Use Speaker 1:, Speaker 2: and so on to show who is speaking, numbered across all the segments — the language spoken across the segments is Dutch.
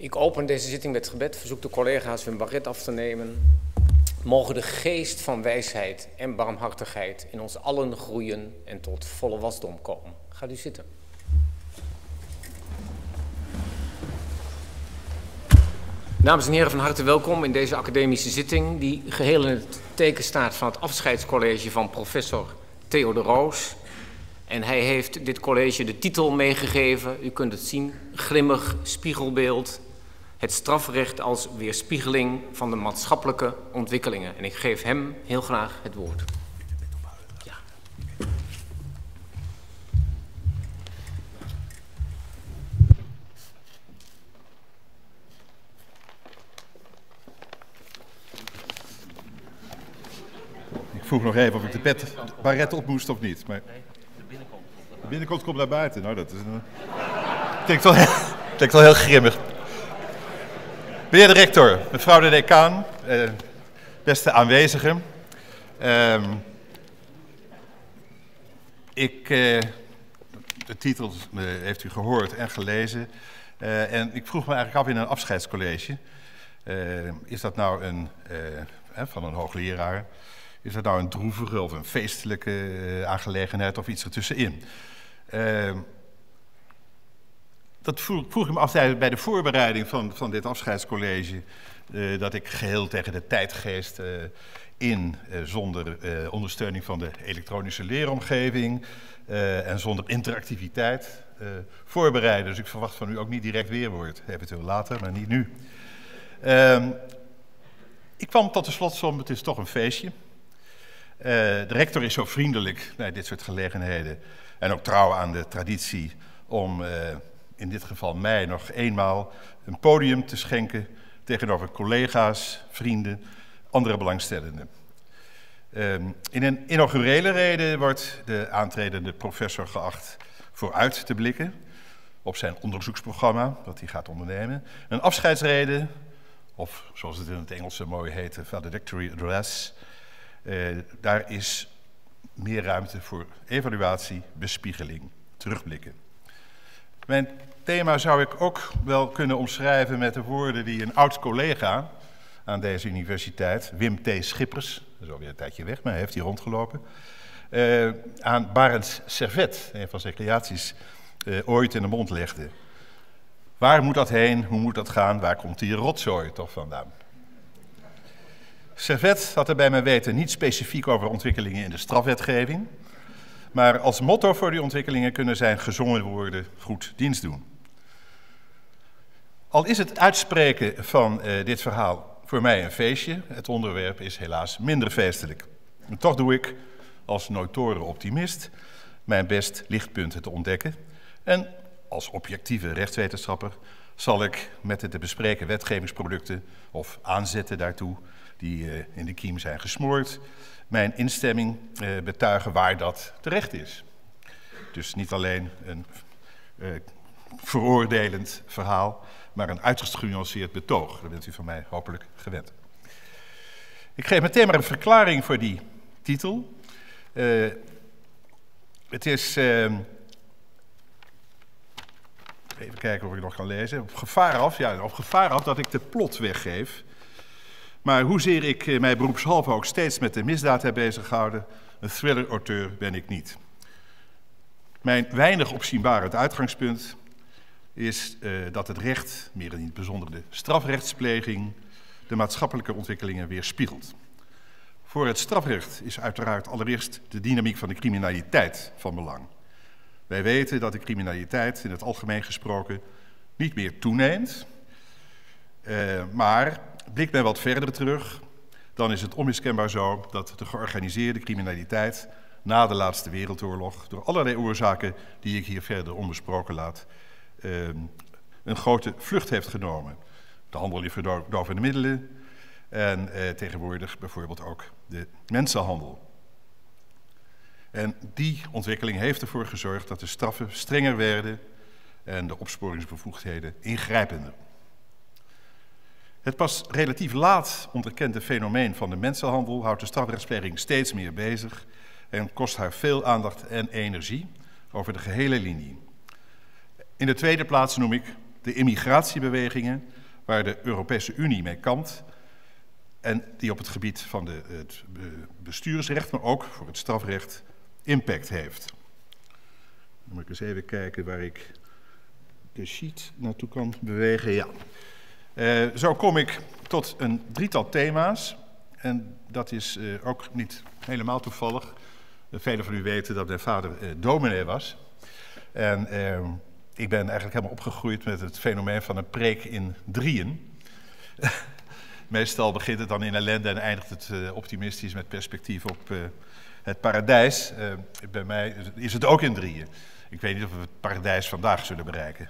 Speaker 1: Ik open deze zitting met gebed, verzoek de collega's hun baret af te nemen. Mogen de geest van wijsheid en barmhartigheid in ons allen groeien en tot volle wasdom komen. Gaat u zitten. Dames en heren, van harte welkom in deze academische zitting, die geheel in het teken staat van het afscheidscollege van professor Theo de Roos. En hij heeft dit college de titel meegegeven, u kunt het zien, grimmig spiegelbeeld, het strafrecht als weerspiegeling van de maatschappelijke ontwikkelingen. En ik geef hem heel graag het woord. Ja.
Speaker 2: Ik vroeg nog even of ik de baret op moest of niet. Maar... De binnenkant komt naar buiten. Nou, dat is een... klinkt wel heel grimmig. Meneer de rector, mevrouw de decaan, beste aanwezigen. De titel heeft u gehoord en gelezen. En ik vroeg me eigenlijk af in een afscheidscollege. Is dat nou van een hoogleraar? Is dat nou een droevige of een feestelijke aangelegenheid of iets ertussenin? Dat vroeg ik me af bij de voorbereiding van dit afscheidscollege, dat ik geheel tegen de tijdgeest zonder ondersteuning van de elektronische leeromgeving en zonder interactiviteit voorbereiden. Dus ik verwacht van u ook niet direct weerwoord, eventueel later, maar niet nu. Ik kwam tot de slotsom, het is toch een feestje. De rector is zo vriendelijk bij dit soort gelegenheden en ook trouw aan de traditie om in dit geval mij nog eenmaal een podium te schenken tegenover collega's, vrienden, andere belangstellenden. In een inaugurele rede wordt de aantredende professor geacht vooruit te blikken op zijn onderzoeksprogramma, dat hij gaat ondernemen. Een afscheidsrede, of zoals het in het Engels zo mooi heet, valedictory address. Daar is meer ruimte voor evaluatie, bespiegeling, terugblikken. Mijn thema zou ik ook wel kunnen omschrijven met de woorden die een oud-collega aan deze universiteit, Wim T. Schippers, dat is alweer een tijdje weg, maar hij heeft hier rondgelopen, aan Barends Servet, een van zijn creaties, ooit in de mond legde. Waar moet dat heen? Hoe moet dat gaan? Waar komt die rotzooi toch vandaan? Servet had er bij mijn weten niet specifiek over ontwikkelingen in de strafwetgeving, maar als motto voor die ontwikkelingen kunnen zijn gezongen woorden goed dienst doen. Al is het uitspreken van dit verhaal voor mij een feestje, het onderwerp is helaas minder feestelijk. En toch doe ik, als notoire optimist, mijn best lichtpunten te ontdekken. En als objectieve rechtswetenschapper zal ik met de te bespreken wetgevingsproducten of aanzetten daartoe, die in de kiem zijn gesmoord, mijn instemming betuigen waar dat terecht is. Dus niet alleen een veroordelend verhaal, maar een uiterst genuanceerd betoog. Dat bent u van mij hopelijk gewend. Ik geef meteen maar een verklaring voor die titel. Het is... even kijken of ik nog kan lezen. Op gevaar af dat ik de plot weggeef. Maar hoezeer ik mij beroepshalve ook steeds met de misdaad heb beziggehouden, een thriller-auteur ben ik niet. Mijn weinig opzienbarend uitgangspunt is dat het recht, meer in het bijzonder de strafrechtspleging, de maatschappelijke ontwikkelingen weerspiegelt. Voor het strafrecht is uiteraard allereerst de dynamiek van de criminaliteit van belang. Wij weten dat de criminaliteit in het algemeen gesproken niet meer toeneemt, maar blikt men wat verder terug, dan is het onmiskenbaar zo dat de georganiseerde criminaliteit na de Laatste Wereldoorlog door allerlei oorzaken die ik hier verder onbesproken laat, een grote vlucht heeft genomen. De handel in verdovende middelen en tegenwoordig bijvoorbeeld ook de mensenhandel. En die ontwikkeling heeft ervoor gezorgd dat de straffen strenger werden en de opsporingsbevoegdheden ingrijpender. Het pas relatief laat onderkende fenomeen van de mensenhandel houdt de strafrechtspleging steeds meer bezig en kost haar veel aandacht en energie over de gehele linie. In de tweede plaats noem ik de immigratiebewegingen waar de Europese Unie mee kampt en die op het gebied van het bestuursrecht, maar ook voor het strafrecht, impact heeft. Dan moet ik eens even kijken waar ik de sheet naartoe kan bewegen. Ja. Zo kom ik tot een drietal thema's. En dat is ook niet helemaal toevallig. Velen van u weten dat mijn vader dominee was. En ik ben eigenlijk helemaal opgegroeid met het fenomeen van een preek in drieën. Meestal begint het dan in ellende en eindigt het optimistisch met perspectief op het paradijs. Bij mij is het ook in drieën. Ik weet niet of we het paradijs vandaag zullen bereiken.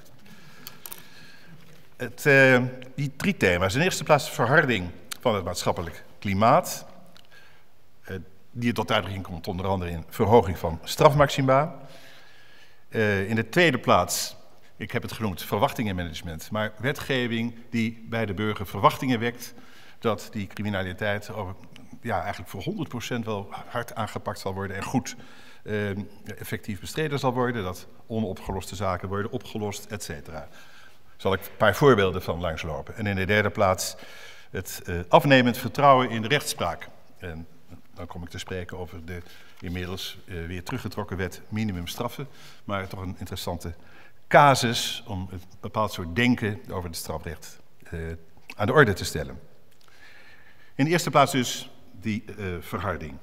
Speaker 2: Die drie thema's. In de eerste plaats de verharding van het maatschappelijk klimaat. Die tot uitdrukking komt onder andere in verhoging van strafmaxima. In de tweede plaats, ik heb het genoemd, verwachtingenmanagement. Maar wetgeving die bij de burger verwachtingen wekt dat die criminaliteit eigenlijk voor 100% wel hard aangepakt zal worden en goed effectief bestreden zal worden. Dat onopgeloste zaken worden opgelost, et cetera. Zal ik een paar voorbeelden van langslopen. En in de derde plaats het afnemend vertrouwen in de rechtspraak. En dan kom ik te spreken over de inmiddels weer teruggetrokken wet minimumstraffen. Maar toch een interessante casus om een bepaald soort denken over het strafrecht aan de orde te stellen. In de eerste plaats dus die verharding.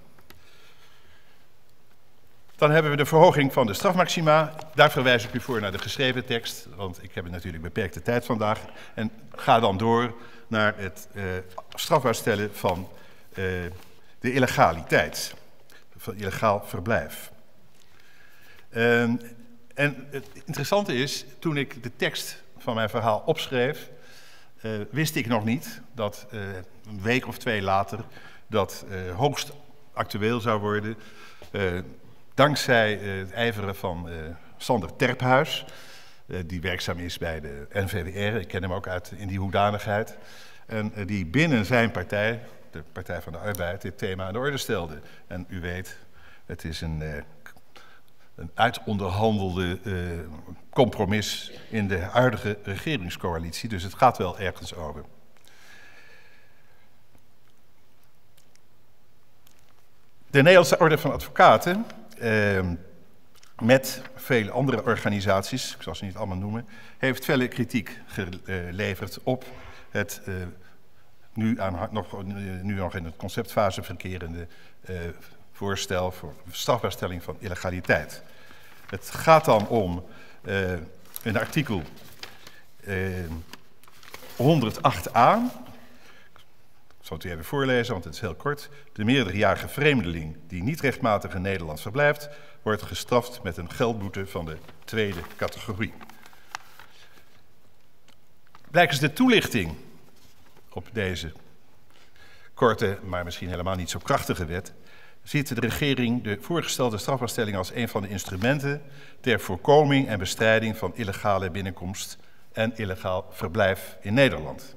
Speaker 2: Dan hebben we de verhoging van de strafmaxima. Daar verwijs ik u voor naar de geschreven tekst, want ik heb natuurlijk beperkte tijd vandaag. En ga dan door naar het strafbaar stellen van de illegaliteit, van illegaal verblijf. En het interessante is, toen ik de tekst van mijn verhaal opschreef, wist ik nog niet dat een week of twee later dat hoogst actueel zou worden. Dankzij het ijveren van Sander Terphuis, die werkzaam is bij de NVWR. Ik ken hem ook in die hoedanigheid. En die binnen zijn partij, de Partij van de Arbeid, dit thema aan de orde stelde. En u weet, het is een uitonderhandelde compromis in de huidige regeringscoalitie. Dus het gaat wel ergens over. De Nederlandse Orde van Advocaten, met vele andere organisaties, ik zal ze niet allemaal noemen, heeft felle kritiek geleverd op het nu nog in de conceptfase verkerende voorstel voor strafbaarstelling van illegaliteit. Het gaat dan om een artikel 108a. Ik zal het u even voorlezen, want het is heel kort. De meerderjarige vreemdeling die niet rechtmatig in Nederland verblijft, wordt gestraft met een geldboete van de tweede categorie. Blijkens de toelichting op deze korte, maar misschien helemaal niet zo krachtige wet, ziet de regering de voorgestelde strafbaarstelling als een van de instrumenten ter voorkoming en bestrijding van illegale binnenkomst en illegaal verblijf in Nederland.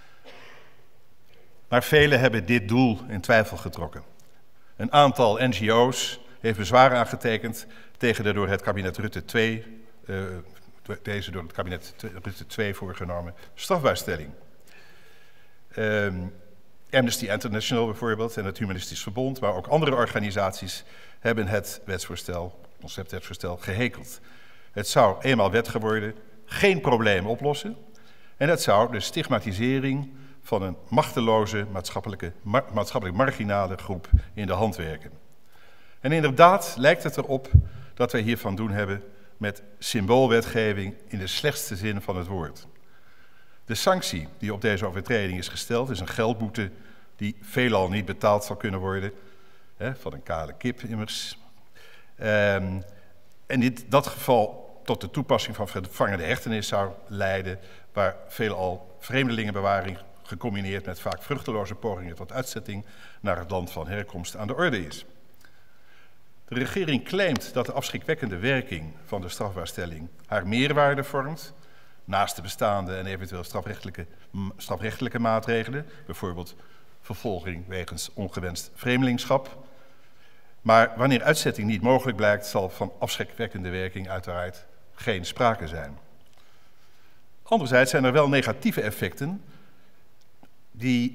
Speaker 2: Maar velen hebben dit doel in twijfel getrokken. Een aantal NGO's heeft bezwaar aangetekend tegen de door het kabinet Rutte 2, Rutte 2 voorgenomen strafbaarstelling. Amnesty International bijvoorbeeld en het Humanistisch Verbond, maar ook andere organisaties hebben het conceptwetsvoorstel gehekeld. Het zou eenmaal wet geworden geen probleem oplossen en het zou de stigmatisering van een machteloze maatschappelijk marginale groep in de hand werken. En inderdaad lijkt het erop dat wij hier van doen hebben met symboolwetgeving in de slechtste zin van het woord. De sanctie die op deze overtreding is gesteld is een geldboete die veelal niet betaald zal kunnen worden, van een kale kip immers. En in dat geval tot de toepassing van vervangende hechtenis zou leiden, waar veelal vreemdelingenbewaring gecombineerd met vaak vruchteloze pogingen tot uitzetting naar het land van herkomst aan de orde is. De regering claimt dat de afschrikwekkende werking van de strafbaarstelling haar meerwaarde vormt, naast de bestaande en eventueel strafrechtelijke maatregelen, bijvoorbeeld vervolging wegens ongewenst vreemdelingschap. Maar wanneer uitzetting niet mogelijk blijkt, zal van afschrikwekkende werking uiteraard geen sprake zijn. Anderzijds zijn er wel negatieve effecten die,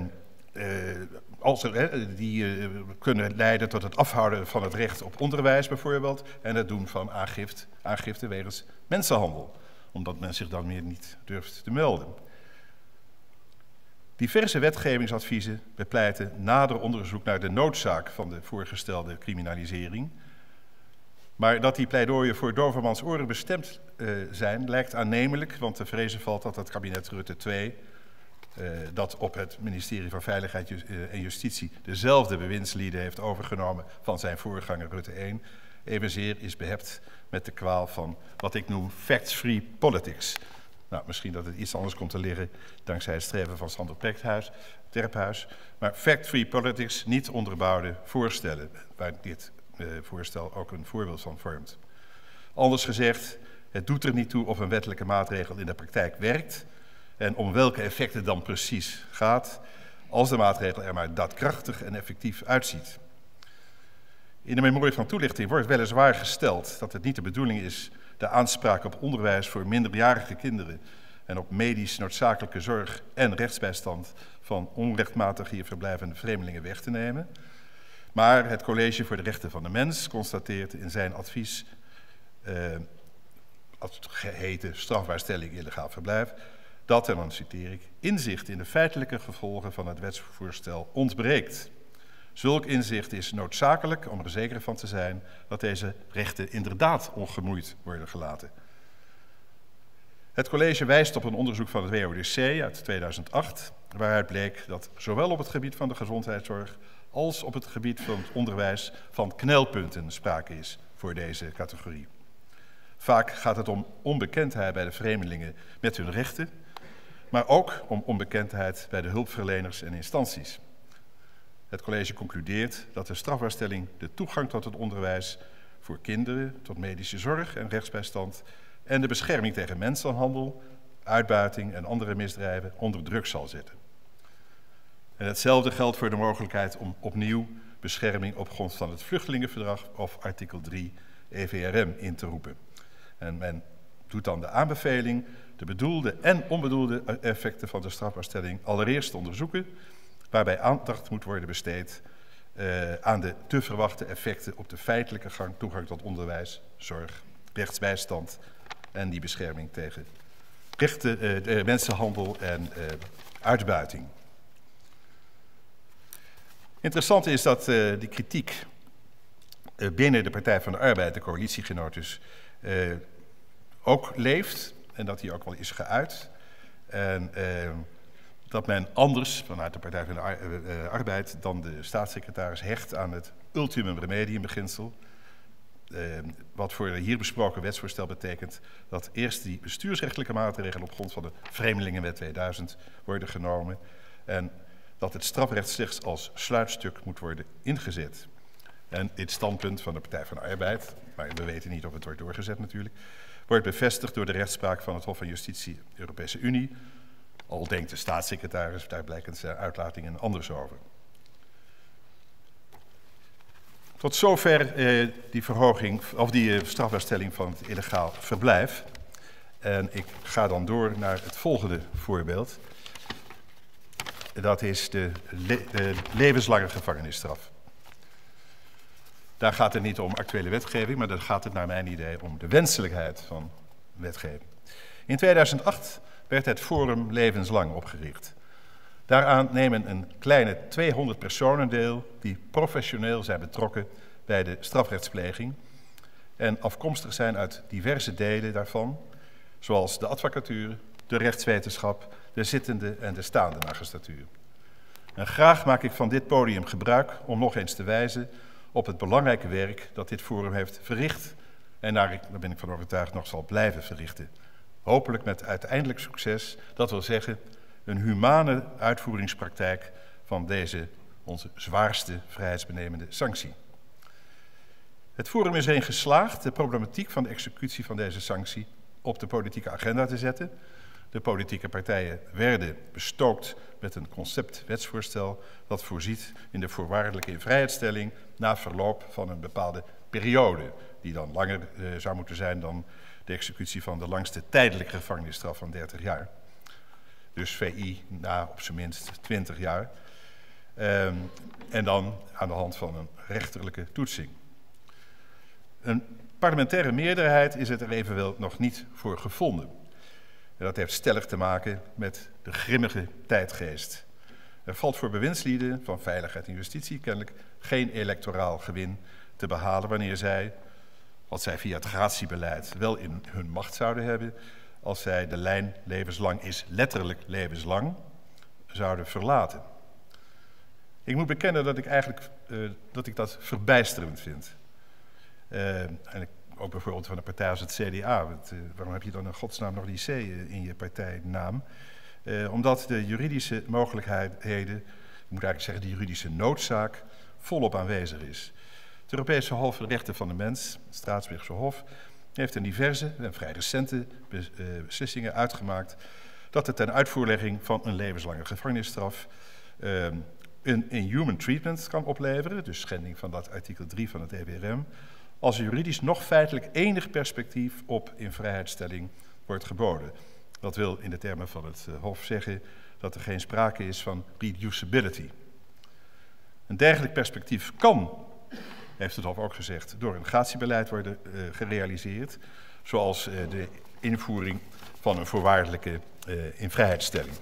Speaker 2: kunnen leiden tot het afhouden van het recht op onderwijs bijvoorbeeld en het doen van aangifte wegens mensenhandel, omdat men zich dan meer niet durft te melden. Diverse wetgevingsadviezen bepleiten nader onderzoek naar de noodzaak van de voorgestelde criminalisering. Maar dat die pleidooien voor dovermans oren bestemd zijn, lijkt aannemelijk, want te vrezen valt dat het kabinet Rutte II, dat op het ministerie van Veiligheid en Justitie dezelfde bewindslieden heeft overgenomen van zijn voorganger Rutte I, evenzeer is behept met de kwaal van wat ik noem facts-free politics. Nou, misschien dat het iets anders komt te liggen dankzij het streven van Sander Terphuis. Maar fact-free politics, niet onderbouwde voorstellen, waar dit voorstel ook een voorbeeld van vormt. Anders gezegd, het doet er niet toe of een wettelijke maatregel in de praktijk werkt en om welke effecten dan precies gaat, als de maatregel er maar daadkrachtig en effectief uitziet. In de memorie van toelichting wordt weliswaar gesteld dat het niet de bedoeling is de aanspraak op onderwijs voor minderjarige kinderen en op medisch noodzakelijke zorg en rechtsbijstand van onrechtmatig hier verblijvende vreemdelingen weg te nemen. Maar het College voor de Rechten van de Mens constateert in zijn advies, als het geheten strafbaarstelling illegaal verblijf, dat, en dan citeer ik, inzicht in de feitelijke gevolgen van het wetsvoorstel ontbreekt. Zulk inzicht is noodzakelijk om er zeker van te zijn dat deze rechten inderdaad ongemoeid worden gelaten. Het college wijst op een onderzoek van het WODC uit 2008, waaruit bleek dat zowel op het gebied van de gezondheidszorg als op het gebied van het onderwijs van knelpunten sprake is voor deze categorie. Vaak gaat het om onbekendheid bij de vreemdelingen met hun rechten, maar ook om onbekendheid bij de hulpverleners en instanties. Het college concludeert dat de strafbaarstelling de toegang tot het onderwijs voor kinderen, tot medische zorg en rechtsbijstand en de bescherming tegen mensenhandel, uitbuiting en andere misdrijven onder druk zal zetten. En hetzelfde geldt voor de mogelijkheid om opnieuw bescherming op grond van het Vluchtelingenverdrag of artikel 3 EVRM in te roepen. En men doet dan de aanbeveling de bedoelde en onbedoelde effecten van de strafbaarstelling allereerst onderzoeken, waarbij aandacht moet worden besteed aan de te verwachte effecten op de feitelijke toegang tot onderwijs, zorg, rechtsbijstand en die bescherming tegen mensenhandel en uitbuiting. Interessant is dat die kritiek binnen de Partij van de Arbeid, de coalitiegenoot dus, ook leeft en dat die ook wel is geuit. En dat men anders vanuit de Partij van de Arbeid dan de staatssecretaris hecht aan het ultimum remedium beginsel. Wat voor de hier besproken wetsvoorstel betekent dat eerst die bestuursrechtelijke maatregelen op grond van de Vreemdelingenwet 2000 worden genomen en dat het strafrecht slechts als sluitstuk moet worden ingezet. En dit standpunt van de Partij van de Arbeid, maar we weten niet of het wordt doorgezet natuurlijk, wordt bevestigd door de rechtspraak van het Hof van Justitie Europese Unie, al denkt de staatssecretaris daar blijkens zijn uitlatingen anders over. Tot zover die verhoging, of die strafbaarstelling van het illegaal verblijf. En ik ga dan door naar het volgende voorbeeld. Dat is de levenslange gevangenisstraf. Daar gaat het niet om actuele wetgeving, maar daar gaat het naar mijn idee om de wenselijkheid van wetgeving. In 2008 werd het Forum Levenslang opgericht. Daaraan nemen een kleine 200 personen deel die professioneel zijn betrokken bij de strafrechtspleging en afkomstig zijn uit diverse delen daarvan, zoals de advocatuur, de rechtswetenschap, de zittende en de staande magistratuur. En graag maak ik van dit podium gebruik om nog eens te wijzen op het belangrijke werk dat dit forum heeft verricht en daar ben ik van overtuigd nog zal blijven verrichten. Hopelijk met uiteindelijk succes, dat wil zeggen een humane uitvoeringspraktijk van deze onze zwaarste vrijheidsbenemende sanctie. Het forum is erin geslaagd de problematiek van de executie van deze sanctie op de politieke agenda te zetten, De politieke partijen werden bestookt met een conceptwetsvoorstel dat voorziet in de voorwaardelijke invrijheidstelling na verloop van een bepaalde periode, die dan langer zou moeten zijn dan de executie van de langste tijdelijke gevangenisstraf van 30 jaar. Dus VI na op zijn minst 20 jaar. En dan aan de hand van een rechterlijke toetsing. Een parlementaire meerderheid is het er evenwel nog niet voor gevonden. En dat heeft stellig te maken met de grimmige tijdgeest. Er valt voor bewindslieden van veiligheid en justitie kennelijk geen electoraal gewin te behalen wanneer zij, wat zij via het gratiebeleid wel in hun macht zouden hebben, als zij de lijn levenslang is letterlijk levenslang zouden verlaten. Ik moet bekennen dat ik eigenlijk dat verbijsterend vind. En ook bijvoorbeeld van een partij als het CDA. Waarom heb je dan in godsnaam nog die C in je partijnaam? Omdat de juridische mogelijkheden, ik moet eigenlijk zeggen de juridische noodzaak, volop aanwezig is. Het Europese Hof voor de Rechten van de Mens, het Straatsburgse Hof, heeft in diverse en vrij recente beslissingen uitgemaakt dat het ten uitvoerlegging van een levenslange gevangenisstraf een inhuman treatment kan opleveren, dus schending van dat artikel 3 van het EWRM, als er juridisch nog feitelijk enig perspectief op invrijheidstelling wordt geboden. Dat wil in de termen van het Hof zeggen dat er geen sprake is van reducibility. Een dergelijk perspectief kan, heeft het Hof ook gezegd, door een gratiebeleid worden gerealiseerd, zoals de invoering van een voorwaardelijke invrijheidstelling.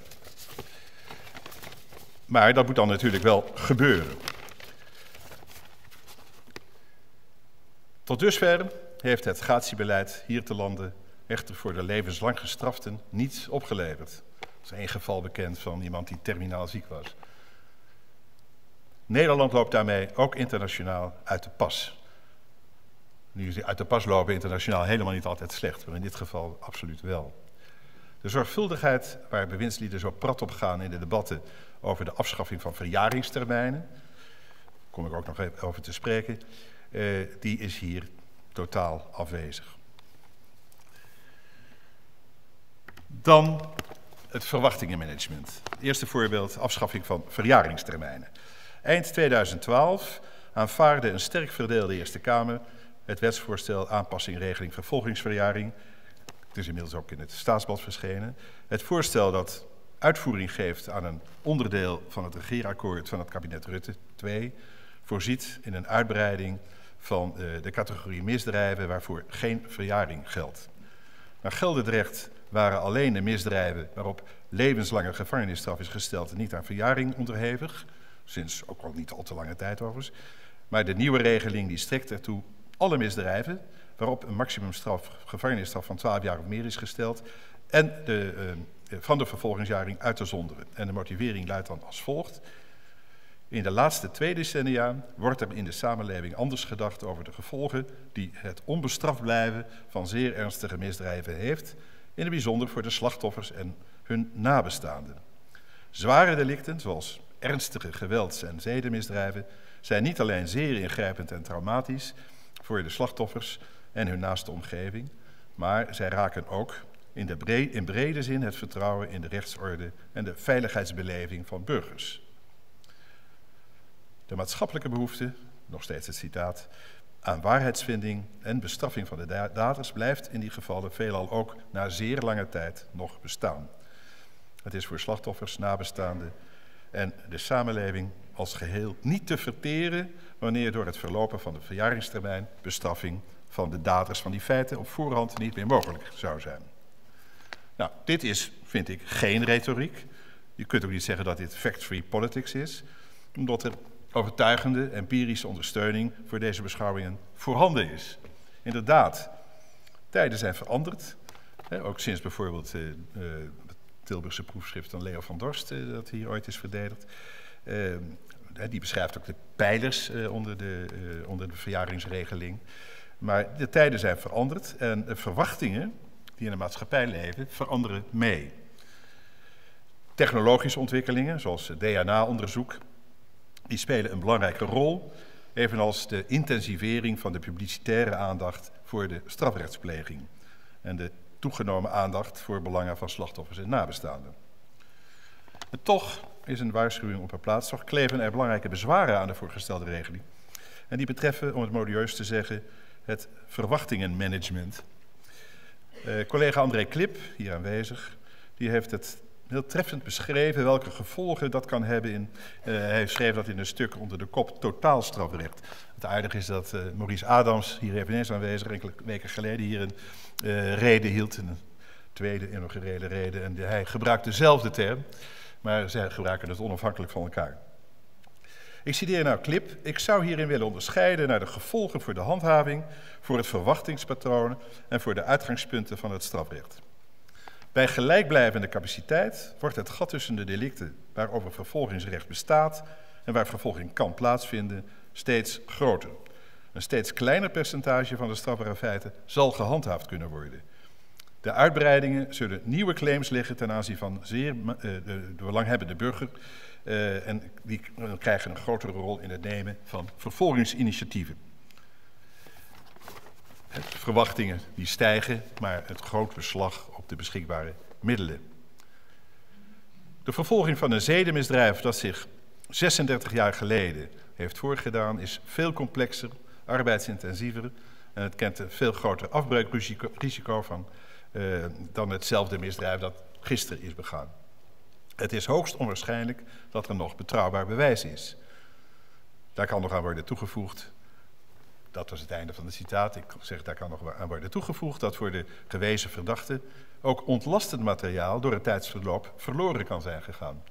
Speaker 2: Maar dat moet dan natuurlijk wel gebeuren. Tot dusver heeft het gratiebeleid hierzulande echter voor de levenslang gestraften niets opgeleverd. Er is één geval bekend van iemand die terminaal ziek was. Nederland loopt daarmee ook internationaal uit de pas. Nu is uit de pas lopen internationaal helemaal niet altijd slecht, maar in dit geval absoluut wel. De zorgvuldigheid waar bewindslieden zo prat op gaan in de debatten over de afschaffing van verjaringstermijnen, daar kom ik ook nog even over te spreken, die is hier totaal afwezig. Dan het verwachtingenmanagement. Het eerste voorbeeld, afschaffing van verjaringstermijnen. Eind 2012 aanvaarde een sterk verdeelde Eerste Kamer het wetsvoorstel aanpassing regeling vervolgingsverjaring. Het is inmiddels ook in het Staatsblad verschenen. Het voorstel dat uitvoering geeft aan een onderdeel van het regeerakkoord van het kabinet Rutte 2... voorziet in een uitbreiding van de categorie misdrijven waarvoor geen verjaring geldt. Naar geldend recht waren alleen de misdrijven waarop levenslange gevangenisstraf is gesteld niet aan verjaring onderhevig, sinds ook al niet al te lange tijd overigens. Maar de nieuwe regeling die strekt ertoe alle misdrijven waarop een maximumstraf, gevangenisstraf van 12 jaar of meer is gesteld en van de vervolgingsjaring uit te zonderen. En de motivering luidt dan als volgt. In de laatste 2 decennia wordt er in de samenleving anders gedacht over de gevolgen die het onbestraft blijven van zeer ernstige misdrijven heeft, in het bijzonder voor de slachtoffers en hun nabestaanden. Zware delicten, zoals ernstige gewelds- en zedenmisdrijven, zijn niet alleen zeer ingrijpend en traumatisch voor de slachtoffers en hun naaste omgeving, maar zij raken ook in brede zin het vertrouwen in de rechtsorde en de veiligheidsbeleving van burgers. De maatschappelijke behoefte, nog steeds het citaat, aan waarheidsvinding en bestraffing van de daders blijft in die gevallen veelal ook na zeer lange tijd nog bestaan. Het is voor slachtoffers, nabestaanden en de samenleving als geheel niet te verteren wanneer door het verlopen van de verjaringstermijn bestraffing van de daders van die feiten op voorhand niet meer mogelijk zou zijn. Nou, dit is, vind ik, geen retoriek. Je kunt ook niet zeggen dat dit fact-free politics is, omdat er overtuigende empirische ondersteuning voor deze beschouwingen voorhanden is. Inderdaad, tijden zijn veranderd. Ook sinds bijvoorbeeld het Tilburgse proefschrift van Leo van Dorst, dat hier ooit is verdedigd. Die beschrijft ook de pijlers onder de verjaringsregeling. Maar de tijden zijn veranderd en de verwachtingen die in de maatschappij leven veranderen mee. Technologische ontwikkelingen, zoals DNA-onderzoek, die spelen een belangrijke rol, evenals de intensivering van de publicitaire aandacht voor de strafrechtspleging. En de toegenomen aandacht voor belangen van slachtoffers en nabestaanden. En toch is een waarschuwing op haar plaats. Toch kleven er belangrijke bezwaren aan de voorgestelde regeling. En die betreffen, om het modieus te zeggen, het verwachtingenmanagement. Collega André Klip, hier aanwezig, die heeft het heel treffend beschreven welke gevolgen dat kan hebben. Hij schreef dat in een stuk onder de kop totaalstrafrecht. Het aardige is dat Maurice Adams, hier eveneens aanwezig, enkele weken geleden hier een reden hield. Een tweede inaugurele reden. En hij gebruikt dezelfde term, maar zij gebruiken het onafhankelijk van elkaar. Ik citeer nou Klip. Ik zou hierin willen onderscheiden naar de gevolgen voor de handhaving, voor het verwachtingspatroon en voor de uitgangspunten van het strafrecht. Bij gelijkblijvende capaciteit wordt het gat tussen de delicten waarover vervolgingsrecht bestaat en waar vervolging kan plaatsvinden steeds groter. Een steeds kleiner percentage van de strafbare feiten zal gehandhaafd kunnen worden. De uitbreidingen zullen nieuwe claims leggen ten aanzien van de belanghebbende burger en die krijgen een grotere rol in het nemen van vervolgingsinitiatieven. Verwachtingen die stijgen, maar het groot beslag op de beschikbare middelen. De vervolging van een zedenmisdrijf dat zich 36 jaar geleden heeft voorgedaan is veel complexer, arbeidsintensiever en het kent een veel groter afbreukrisico van dan hetzelfde misdrijf dat gisteren is begaan. Het is hoogst onwaarschijnlijk dat er nog betrouwbaar bewijs is. Daar kan nog aan worden toegevoegd, dat was het einde van het citaat, ik zeg daar kan nog aan worden toegevoegd, dat voor de gewezen verdachte ook ontlastend materiaal door het tijdsverloop verloren kan zijn gegaan.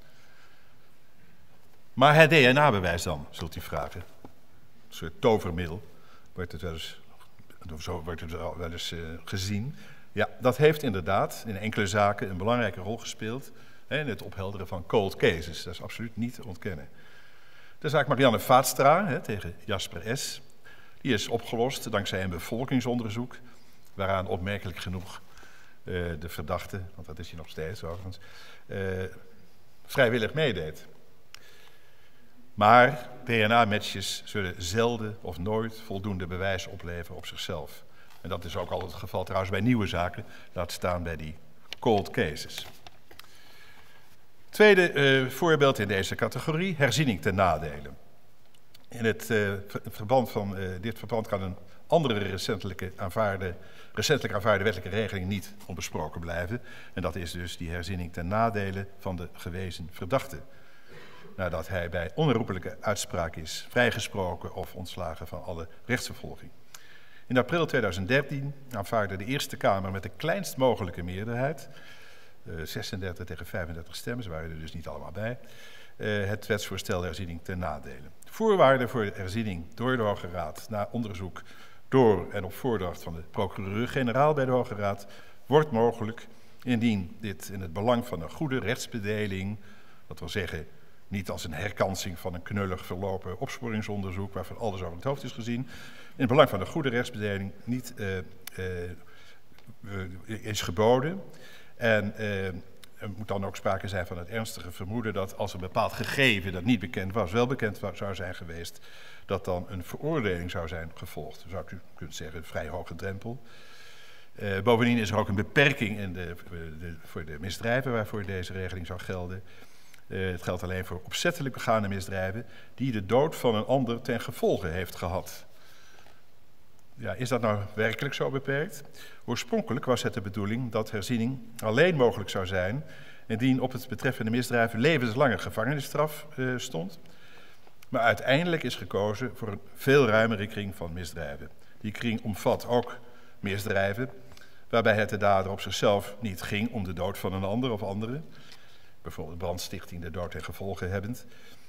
Speaker 2: Maar het DNA-bewijs dan, zult u vragen. Een soort tovermiddel, wordt het wel eens gezien. Ja, dat heeft inderdaad in enkele zaken een belangrijke rol gespeeld in het ophelderen van cold cases. Dat is absoluut niet te ontkennen. De zaak Marianne Vaatstra tegen Jasper S. Die is opgelost dankzij een bevolkingsonderzoek, waaraan opmerkelijk genoeg de verdachte, want dat is hij nog steeds overigens, vrijwillig meedeed. Maar DNA-matches zullen zelden of nooit voldoende bewijs opleveren op zichzelf. En dat is ook altijd het geval trouwens bij nieuwe zaken, laat staan bij die cold cases. Tweede voorbeeld in deze categorie, herziening ten nadele. In het verband van dit verband kan een andere recentelijk aanvaarde wettelijke regeling niet onbesproken blijven. En dat is dus die herziening ten nadele van de gewezen verdachte. Nadat hij bij onherroepelijke uitspraak is vrijgesproken of ontslagen van alle rechtsvervolging. In april 2013 aanvaarde de Eerste Kamer met de kleinst mogelijke meerderheid, 36 tegen 35 stemmen, ze waren er dus niet allemaal bij, het wetsvoorstel herziening ten nadele. Voorwaarde voor de herziening door de Hoge Raad na onderzoek door en op voordracht van de procureur-generaal bij de Hoge Raad wordt mogelijk indien dit in het belang van een goede rechtsbedeling, dat wil zeggen niet als een herkansing van een knullig verlopen opsporingsonderzoek waarvan alles over het hoofd is gezien, in het belang van een goede rechtsbedeling niet is geboden. En er moet dan ook sprake zijn van het ernstige vermoeden dat als een bepaald gegeven dat niet bekend was, wel bekend zou zijn geweest, dat dan een veroordeling zou zijn gevolgd. Zou u kunnen zeggen, een vrij hoge drempel. Bovendien is er ook een beperking voor de misdrijven waarvoor deze regeling zou gelden. Het geldt alleen voor opzettelijk begane misdrijven die de dood van een ander ten gevolge heeft gehad. Ja, is dat nou werkelijk zo beperkt? Oorspronkelijk was het de bedoeling dat herziening alleen mogelijk zou zijn indien op het betreffende misdrijf levenslange gevangenisstraf stond. Maar uiteindelijk is gekozen voor een veel ruimere kring van misdrijven. Die kring omvat ook misdrijven waarbij het de dader op zichzelf niet ging om de dood van een ander of andere. Bijvoorbeeld brandstichting, de dood ten gevolge hebbend.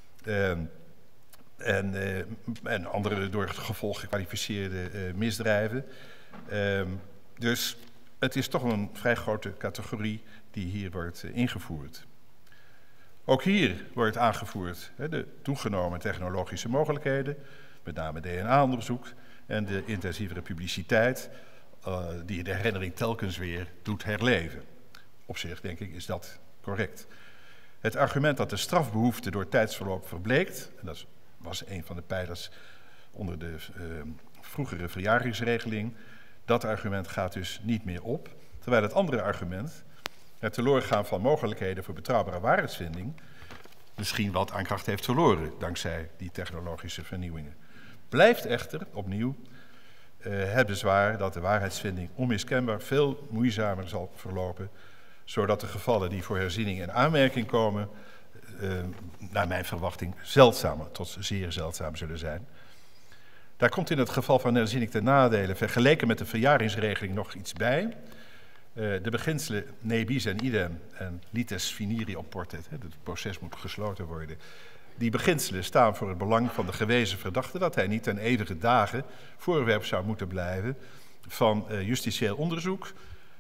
Speaker 2: En andere door het gevolg gekwalificeerde misdrijven. Dus het is toch een vrij grote categorie die hier wordt ingevoerd. Ook hier wordt aangevoerd de toegenomen technologische mogelijkheden, met name DNA-onderzoek en de intensievere publiciteit die de herinnering telkens weer doet herleven. Op zich, denk ik, is dat correct. Het argument dat de strafbehoefte door tijdsverloop verbleekt, en dat was een van de pijlers onder de vroegere verjaringsregeling, dat argument gaat dus niet meer op. Terwijl het andere argument, het teloorgaan van mogelijkheden voor betrouwbare waarheidsvinding, misschien wat aan kracht heeft verloren dankzij die technologische vernieuwingen. Blijft echter, opnieuw, het bezwaar dat de waarheidsvinding onmiskenbaar veel moeizamer zal verlopen, zodat de gevallen die voor herziening in aanmerking komen, naar mijn verwachting zeldzamer tot zeer zeldzaam zullen zijn. Daar komt in het geval van herziening ten nadele, vergeleken met de verjaringsregeling, nog iets bij. De beginselen ne bis en idem en lites finiri opportet, het proces moet gesloten worden. Die beginselen staan voor het belang van de gewezen verdachte dat hij niet ten eeuwige dagen voorwerp zou moeten blijven van justitieel onderzoek.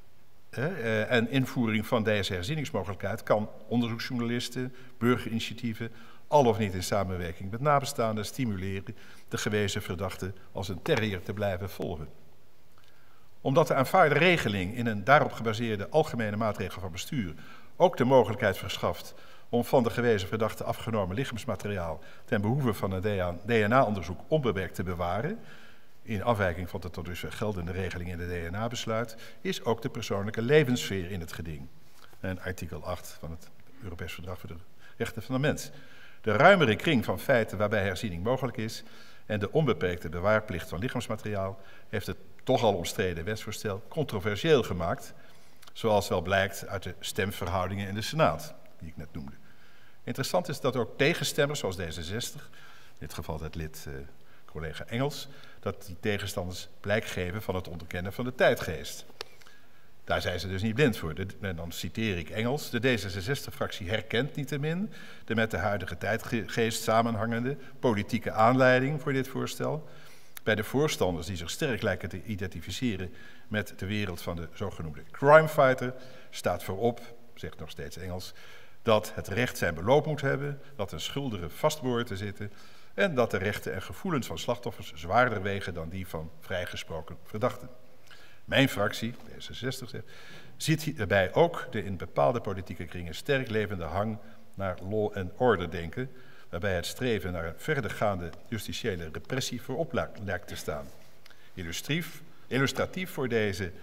Speaker 2: En invoering van deze herzieningsmogelijkheid kan onderzoeksjournalisten, burgerinitiatieven, al of niet in samenwerking met nabestaanden, stimuleren de gewezen verdachte als een terrier te blijven volgen. Omdat de aanvaarde regeling in een daarop gebaseerde algemene maatregel van bestuur ook de mogelijkheid verschaft om van de gewezen verdachte afgenomen lichaamsmateriaal ten behoeve van een DNA-onderzoek onbeperkt te bewaren, in afwijking van de tot dusver geldende regeling in de DNA-besluit, is ook de persoonlijke levenssfeer in het geding. En artikel 8 van het Europees Verdrag voor de Rechten van de Mens. De ruimere kring van feiten waarbij herziening mogelijk is en de onbeperkte bewaarplicht van lichaamsmateriaal heeft het toch al omstreden wetsvoorstel controversieel gemaakt, zoals wel blijkt uit de stemverhoudingen in de Senaat, die ik net noemde. Interessant is dat ook tegenstemmers zoals D66, in dit geval het lid collega Engels, dat die tegenstanders blijk geven van het onderkennen van de tijdgeest. Daar zijn ze dus niet blind voor. En dan citeer ik Engels. De D66-fractie herkent niettemin de met de huidige tijdgeest samenhangende politieke aanleiding voor dit voorstel. Bij de voorstanders die zich sterk lijken te identificeren met de wereld van de zogenoemde crimefighter staat voorop, zegt nog steeds Engels, dat het recht zijn beloop moet hebben, dat een schuldige vast behoort te zitten en dat de rechten en gevoelens van slachtoffers zwaarder wegen dan die van vrijgesproken verdachten. Mijn fractie, D66, ziet hierbij ook de in bepaalde politieke kringen sterk levende hang naar law and order denken, waarbij het streven naar een verdergaande justitiële repressie voorop lijkt te staan. Illustratief voor deze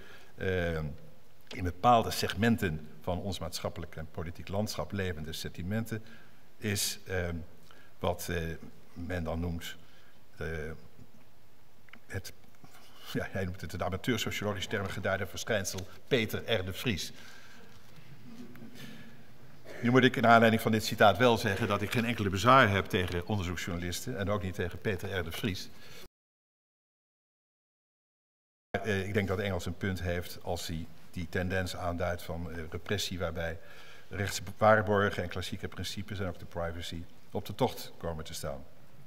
Speaker 2: in bepaalde segmenten van ons maatschappelijk en politiek landschap levende sentimenten is wat men dan noemt hij noemt het amateursociologisch termen geduide verschijnsel Peter R. de Vries. Nu moet ik naar aanleiding van dit citaat wel zeggen dat ik geen enkele bezwaar heb tegen onderzoeksjournalisten en ook niet tegen Peter R. de Vries. Ik denk dat Engels een punt heeft als hij die tendens aanduidt van repressie waarbij rechtswaarborgen en klassieke principes en ook de privacy op de tocht komen te staan.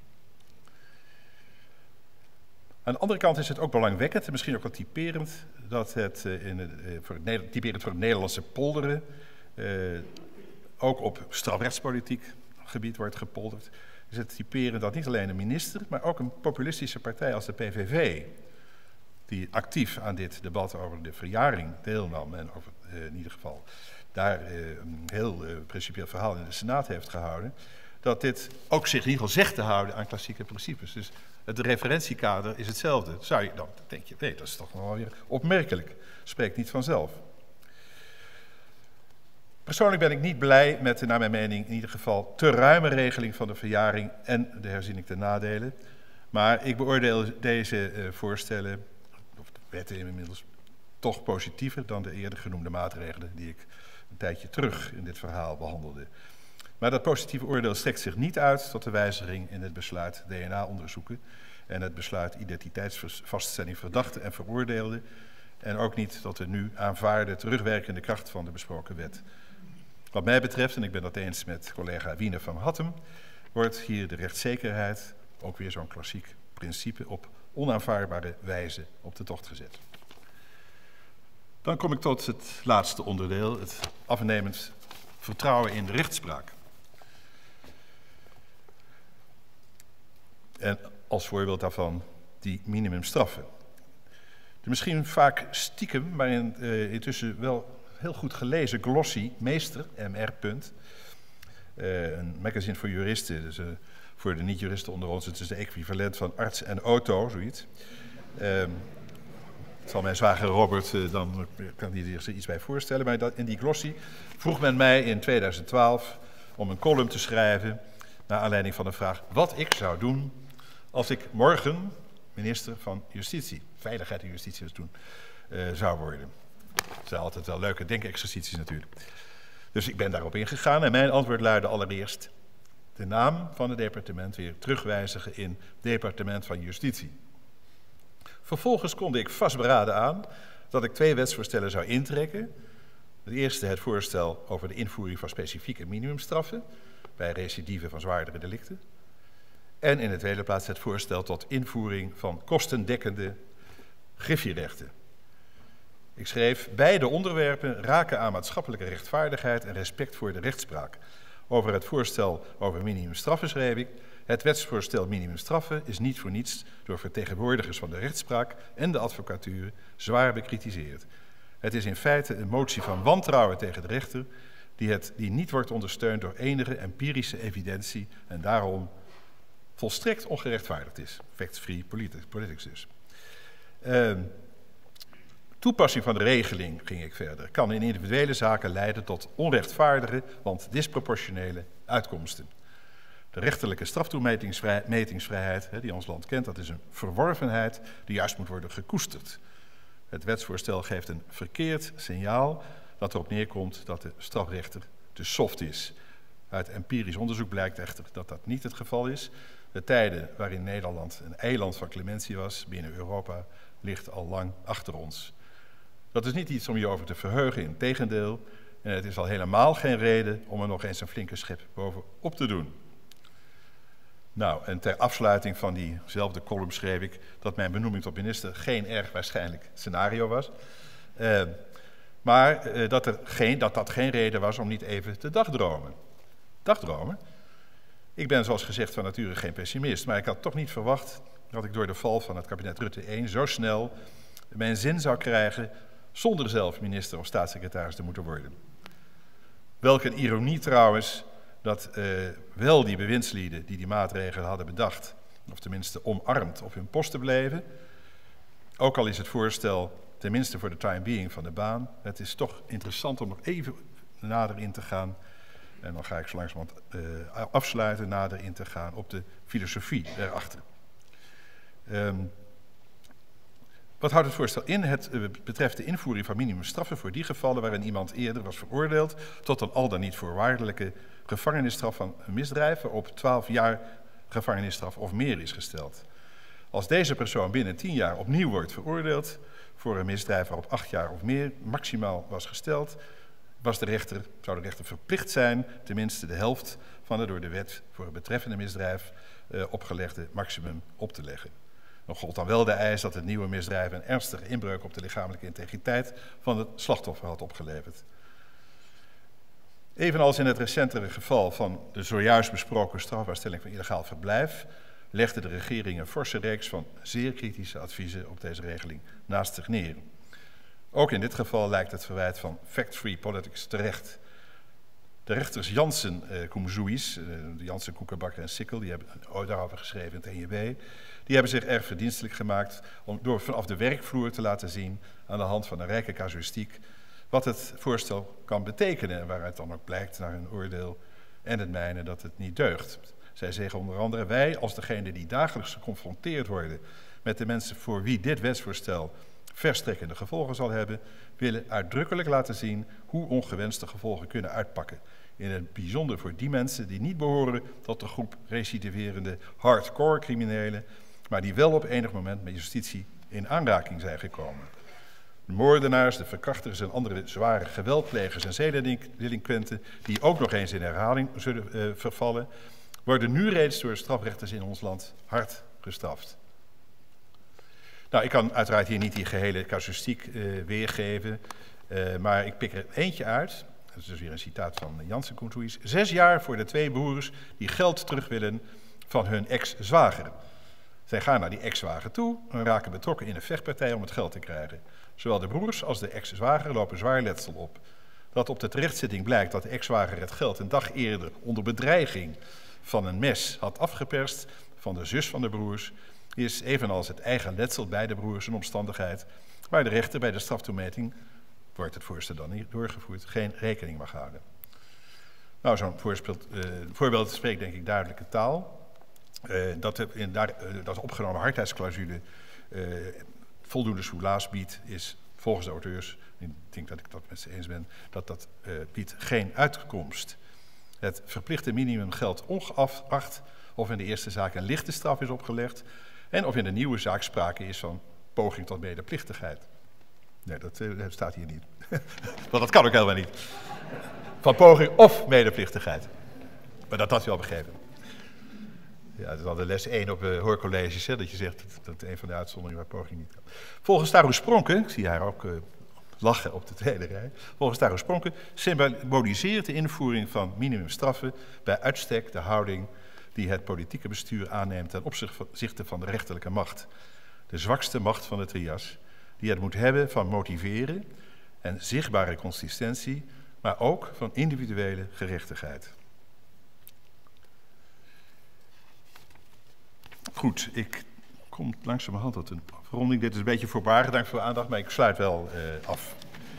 Speaker 2: Aan de andere kant is het ook belangwekkend en misschien ook wel typerend dat het typerend voor het Nederlandse polderen ook op strafrechtspolitiek gebied wordt gepolderd. Is het typerend dat niet alleen een minister, maar ook een populistische partij als de PVV, die actief aan dit debat over de verjaring deelnam en over, in ieder geval daar een heel principieel verhaal in de Senaat heeft gehouden, dat dit ook zich in ieder geval zegt te houden aan klassieke principes. Dus het referentiekader is hetzelfde. Zou je dan denk je, nee, dat is toch nog wel weer opmerkelijk. Spreekt niet vanzelf. Persoonlijk ben ik niet blij met de, naar mijn mening, in ieder geval te ruime regeling van de verjaring en de herziening ten nadele. Maar ik beoordeel deze voorstellen, of de wetten inmiddels, toch positiever dan de eerder genoemde maatregelen die ik een tijdje terug in dit verhaal behandelde. Maar dat positieve oordeel strekt zich niet uit tot de wijziging in het besluit DNA-onderzoeken en het besluit identiteitsvaststelling verdachten en veroordeelden en ook niet tot de nu aanvaarde terugwerkende kracht van de besproken wet. Wat mij betreft, en ik ben dat eens met collega Wiener van Hattem, wordt hier de rechtszekerheid, ook weer zo'n klassiek principe, op onaanvaardbare wijze op de tocht gezet. Dan kom ik tot het laatste onderdeel, het afnemend vertrouwen in de rechtspraak. En als voorbeeld daarvan die minimumstraffen. De misschien vaak stiekem, maar intussen wel heel goed gelezen glossy Meester, MR. Een magazine voor juristen, dus voor de niet-juristen onder ons, het is de equivalent van arts en auto, zoiets. zal mijn zwager Robert, dan kan hij zich iets bij voorstellen. Maar in die glossy vroeg men mij in 2012 om een column te schrijven naar aanleiding van de vraag wat ik zou doen als ik morgen minister van Justitie, Veiligheid en Justitie was toen, zou worden. Dat zijn altijd wel leuke denkexercities natuurlijk. Dus ik ben daarop ingegaan en mijn antwoord luidde allereerst de naam van het departement weer terugwijzigen in Departement van Justitie. Vervolgens konde ik vastberaden aan dat ik 2 wetsvoorstellen zou intrekken. Het eerste het voorstel over de invoering van specifieke minimumstraffen bij recidive van zwaardere delicten. En in de tweede plaats het voorstel tot invoering van kostendekkende griffierechten. Ik schreef, beide onderwerpen raken aan maatschappelijke rechtvaardigheid en respect voor de rechtspraak. Over het voorstel over minimumstraffen schreef ik, het wetsvoorstel minimumstraffen is niet voor niets door vertegenwoordigers van de rechtspraak en de advocatuur zwaar bekritiseerd. Het is in feite een motie van wantrouwen tegen de rechter die niet wordt ondersteund door enige empirische evidentie en daarom volstrekt ongerechtvaardigd is. Facts-free politics dus. Toepassing van de regeling, ging ik verder, kan in individuele zaken leiden tot onrechtvaardige, want disproportionele uitkomsten. De rechterlijke straftoemetingsvrijheid, die ons land kent, dat is een verworvenheid die juist moet worden gekoesterd. Het wetsvoorstel geeft een verkeerd signaal dat erop neerkomt dat de strafrechter te soft is. Uit empirisch onderzoek blijkt echter dat dat niet het geval is. De tijden waarin Nederland een eiland van clementie was binnen Europa ligt al lang achter ons. Dat is niet iets om je over te verheugen, integendeel. En het is al helemaal geen reden om er nog eens een flinke schep bovenop te doen. Nou, en ter afsluiting van diezelfde column schreef ik dat mijn benoeming tot minister geen erg waarschijnlijk scenario was. Maar dat geen reden was om niet even te dagdromen. Dagdromen? Ik ben zoals gezegd van nature geen pessimist, maar ik had toch niet verwacht dat ik door de val van het kabinet Rutte 1 zo snel mijn zin zou krijgen zonder zelf minister of staatssecretaris te moeten worden. Welk een ironie trouwens dat wel die bewindslieden die maatregelen hadden bedacht, of tenminste omarmd, op hun posten bleven. Ook al is het voorstel, tenminste voor de time being, van de baan. Het is toch interessant om nog even nader in te gaan, en dan ga ik zo langzamerhand afsluiten, nader in te gaan op de filosofie daarachter. Wat houdt het voorstel in? Het betreft de invoering van minimumstraffen voor die gevallen waarin iemand eerder was veroordeeld tot een al dan niet voorwaardelijke gevangenisstraf van een misdrijf waarop 12 jaar gevangenisstraf of meer is gesteld. Als deze persoon binnen 10 jaar opnieuw wordt veroordeeld voor een misdrijf waarop 8 jaar of meer maximaal was gesteld, zou de rechter verplicht zijn tenminste de helft van de door de wet voor het betreffende misdrijf opgelegde maximum op te leggen. Nog gold dan wel de eis dat het nieuwe misdrijf een ernstige inbreuk op de lichamelijke integriteit van het slachtoffer had opgeleverd. Evenals in het recentere geval van de zojuist besproken strafbaarstelling van illegaal verblijf, legde de regering een forse reeks van zeer kritische adviezen op deze regeling naast zich neer. Ook in dit geval lijkt het verwijt van fact-free politics terecht. De rechters Jansen, Koemzoeis, Jansen, Koekenbakker en Sikkel, die hebben daarover geschreven in het NJW, die hebben zich erg verdienstelijk gemaakt om door vanaf de werkvloer te laten zien aan de hand van een rijke casuïstiek wat het voorstel kan betekenen en waaruit dan ook blijkt naar hun oordeel en het mijne dat het niet deugt. Zij zeggen onder andere, wij als degene die dagelijks geconfronteerd worden met de mensen voor wie dit wetsvoorstel verstrekkende gevolgen zal hebben, willen uitdrukkelijk laten zien hoe ongewenste gevolgen kunnen uitpakken. In het bijzonder voor die mensen die niet behoren tot de groep recidiverende hardcore criminelen, maar die wel op enig moment met justitie in aanraking zijn gekomen. De moordenaars, de verkrachters en andere zware geweldplegers en zedendelinquenten, die ook nog eens in herhaling zullen vervallen, worden nu reeds door strafrechters in ons land hard gestraft. Nou, ik kan uiteraard hier niet die gehele casuïstiek weergeven, maar ik pik er eentje uit. Dat is dus weer een citaat van Jansen Koentoeis. 6 jaar voor de 2 broers die geld terug willen van hun ex-zwager. Zij gaan naar die ex-zwager toe en raken betrokken in een vechtpartij om het geld te krijgen. Zowel de broers als de ex-zwager lopen zwaar letsel op. Dat op de terechtzitting blijkt dat de ex-zwager het geld een dag eerder onder bedreiging van een mes had afgeperst van de zus van de broers, is evenals het eigen letsel bij de broers een omstandigheid waar de rechter bij de straftoemeting, wordt het voorstel dan niet doorgevoerd, geen rekening mag houden. Nou, zo'n voorbeeld spreekt denk ik duidelijke taal. Dat opgenomen hardheidsclausule voldoende soelaas biedt, is volgens de auteurs, ik denk dat ik dat met ze eens ben, dat biedt geen uitkomst. Het verplichte minimum geldt ongeacht of in de eerste zaak een lichte straf is opgelegd en of in de nieuwe zaak sprake is van poging tot medeplichtigheid. Nee, dat staat hier niet. Want dat kan ook helemaal niet. Van poging of medeplichtigheid. Maar dat had je al begrepen. Ja, dat is al de les 1 op hoorcolleges, hè, dat je zegt dat een van de uitzonderingen waar poging niet kan. Volgens Taro Spronke, ik zie haar ook lachen op de tweede rij. Volgens Taro Spronke symboliseert de invoering van minimumstraffen bij uitstek de houding die het politieke bestuur aanneemt ten opzichte van de rechterlijke macht. De zwakste macht van de trias, die het moet hebben van motiveren en zichtbare consistentie, maar ook van individuele gerechtigheid. Goed, ik kom langzamerhand tot een afronding. Dit is een beetje voorbarig, dank voor uw aandacht, maar ik sluit wel af.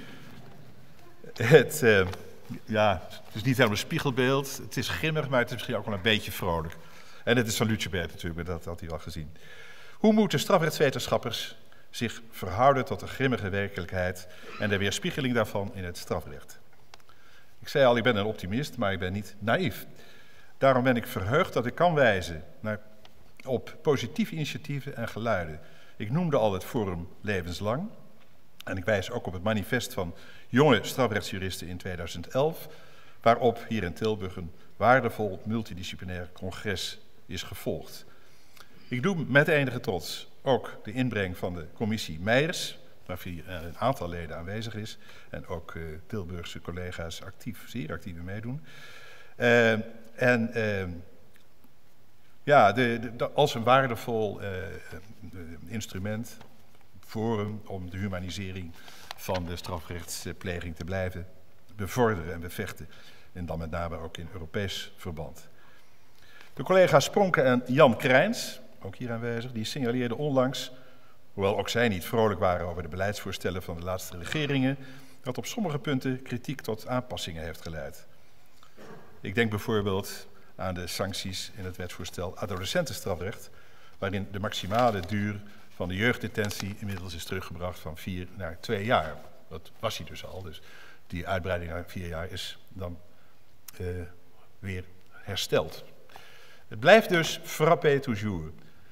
Speaker 2: Het is niet helemaal een spiegelbeeld, het is grimmig, maar het is misschien ook wel een beetje vrolijk. En het is van Lucebert natuurlijk, maar dat had hij al gezien. Hoe moeten strafrechtswetenschappers zich verhouden tot de grimmige werkelijkheid en de weerspiegeling daarvan in het strafrecht? Ik zei al, ik ben een optimist, maar ik ben niet naïef. Daarom ben ik verheugd dat ik kan wijzen op positieve initiatieven en geluiden. Ik noemde al het Forum Levenslang en ik wijs ook op het manifest van jonge strafrechtsjuristen in 2011, waarop hier in Tilburg een waardevol multidisciplinair congres is gevolgd. Ik doe met enige trots ook de inbreng van de commissie Meijers, waar een aantal leden aanwezig is en ook Tilburgse collega's zeer actief meedoen. Als een waardevol instrument, forum om de humanisering van de strafrechtspleging te blijven bevorderen en bevechten. En dan met name ook in Europees verband. De collega's Spronke en Jan Krijns, ook hier aanwezig, die signaleerden onlangs, hoewel ook zij niet vrolijk waren over de beleidsvoorstellen van de laatste regeringen, dat op sommige punten kritiek tot aanpassingen heeft geleid. Ik denk bijvoorbeeld aan de sancties in het wetsvoorstel adolescentenstrafrecht, waarin de maximale duur van de jeugddetentie inmiddels is teruggebracht van 4 naar 2 jaar. Dat was hij dus al, dus die uitbreiding naar 4 jaar is dan weer hersteld. Het blijft dus frappé toujours.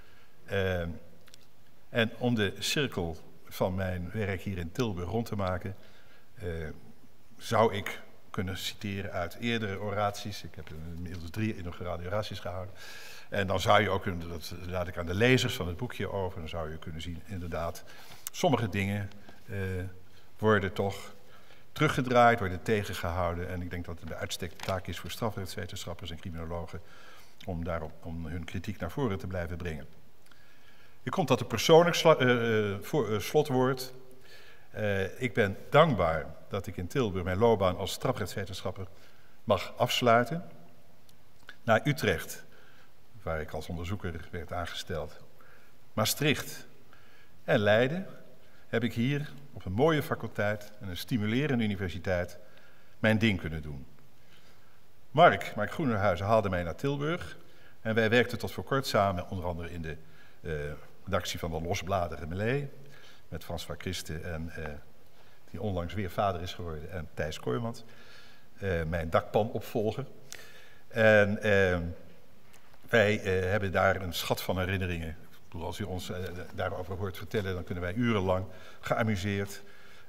Speaker 2: En om de cirkel van mijn werk hier in Tilburg rond te maken, zou ik kunnen citeren uit eerdere oraties. Ik heb inmiddels 3 inaugurale oraties gehouden. En dan zou je ook kunnen, dat laat ik aan de lezers van het boekje over, dan zou je kunnen zien, inderdaad, sommige dingen worden toch teruggedraaid, worden tegengehouden. En ik denk dat het de uitstek taak is voor strafrechtswetenschappers en criminologen om hun kritiek naar voren te blijven brengen. Ik kom tot een persoonlijk slotwoord. Ik ben dankbaar dat ik in Tilburg mijn loopbaan als strafrechtswetenschapper mag afsluiten. Naar Utrecht, waar ik als onderzoeker werd aangesteld, Maastricht en Leiden heb ik hier op een mooie faculteit en een stimulerende universiteit mijn ding kunnen doen. Mark Groenerhuizen haalde mij naar Tilburg en wij werkten tot voor kort samen, onder andere in de redactie van de Losbladen Remelé, met François Christen, en die onlangs weer vader is geworden, en Thijs Kooijmans, mijn dakpanopvolger. En wij hebben daar een schat van herinneringen. Ik bedoel, als u ons daarover hoort vertellen, dan kunnen wij urenlang geamuseerd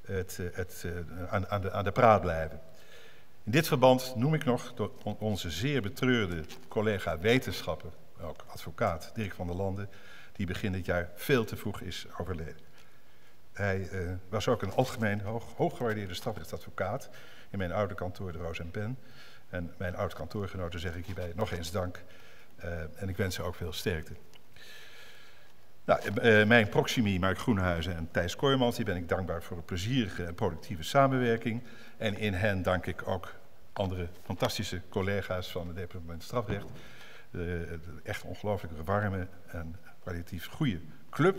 Speaker 2: aan de praat blijven. In dit verband noem ik nog onze zeer betreurde collega wetenschapper, ook advocaat, Dirk van der Lande, die begin dit jaar veel te vroeg is overleden. Hij was ook een algemeen hooggewaardeerde strafrechtsadvocaat in mijn oude kantoor, de Roos en Pen. En mijn oude kantoorgenoten zeg ik hierbij nog eens dank. En ik wens ze ook veel sterkte. Nou, mijn proximi, Mark Groenhuizen en Thijs Kooijmans, die ben ik dankbaar voor een plezierige en productieve samenwerking. En in hen dank ik ook andere fantastische collega's van het departement strafrecht. Echt ongelooflijk warme en kwalitatief goede club.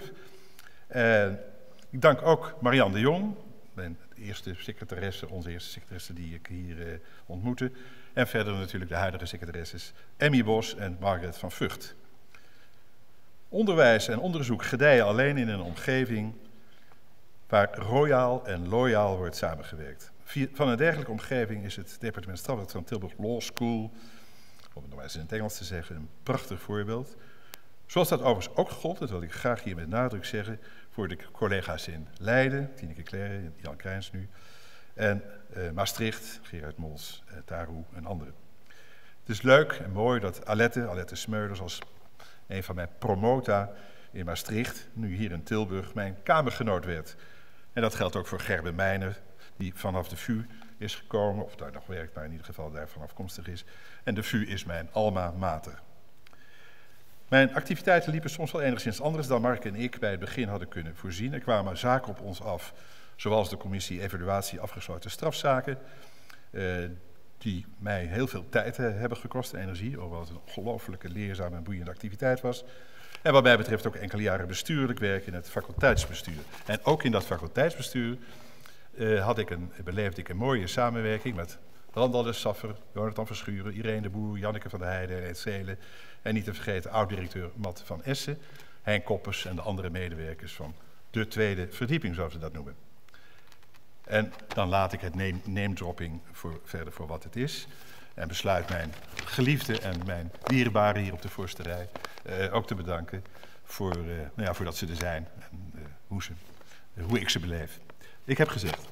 Speaker 2: Ik dank ook Marianne de Jong, mijn eerste secretaresse, onze eerste secretaresse die ik hier ontmoette. En verder natuurlijk de huidige secretaresses Emmy Bos en Margaret van Vught. Onderwijs en onderzoek gedijen alleen in een omgeving waar royaal en loyaal wordt samengewerkt. Van een dergelijke omgeving is het departement strafrecht van Tilburg Law School, om het nog eens in het Engels te zeggen, een prachtig voorbeeld. Zoals dat overigens ook gold, dat wil ik graag hier met nadruk zeggen, voor de collega's in Leiden, Tineke Claire, Jan Krijns nu, en Maastricht, Gerard Mols, Taru en anderen. Het is leuk en mooi dat Alette Smeulers als een van mijn promota in Maastricht, nu hier in Tilburg, mijn kamergenoot werd. En dat geldt ook voor Gerben Meijner, die vanaf de VU is gekomen, of daar nog werkt, maar in ieder geval daarvan afkomstig is. En de VU is mijn alma mater. Mijn activiteiten liepen soms wel enigszins anders dan Mark en ik bij het begin hadden kunnen voorzien. Er kwamen zaken op ons af, zoals de commissie Evaluatie Afgesloten Strafzaken, die mij heel veel tijd hebben gekost en energie, hoewel het een ongelooflijke leerzame en boeiende activiteit was. En wat mij betreft ook enkele jaren bestuurlijk werk in het faculteitsbestuur. En ook in dat faculteitsbestuur beleefde ik een mooie samenwerking met Randal de Saffer, Jonathan Verschuren, Irene de Boer, Janneke van der Heijden en Ed Zelen. En niet te vergeten oud-directeur Matt van Essen, Hein Koppers en de andere medewerkers van de tweede verdieping, zoals ze dat noemen. En dan laat ik het name-dropping verder voor wat het is. En besluit mijn geliefde en mijn dierbaren hier op de voorste rij ook te bedanken voor dat ze er zijn en hoe ik ze beleef. Ik heb gezegd.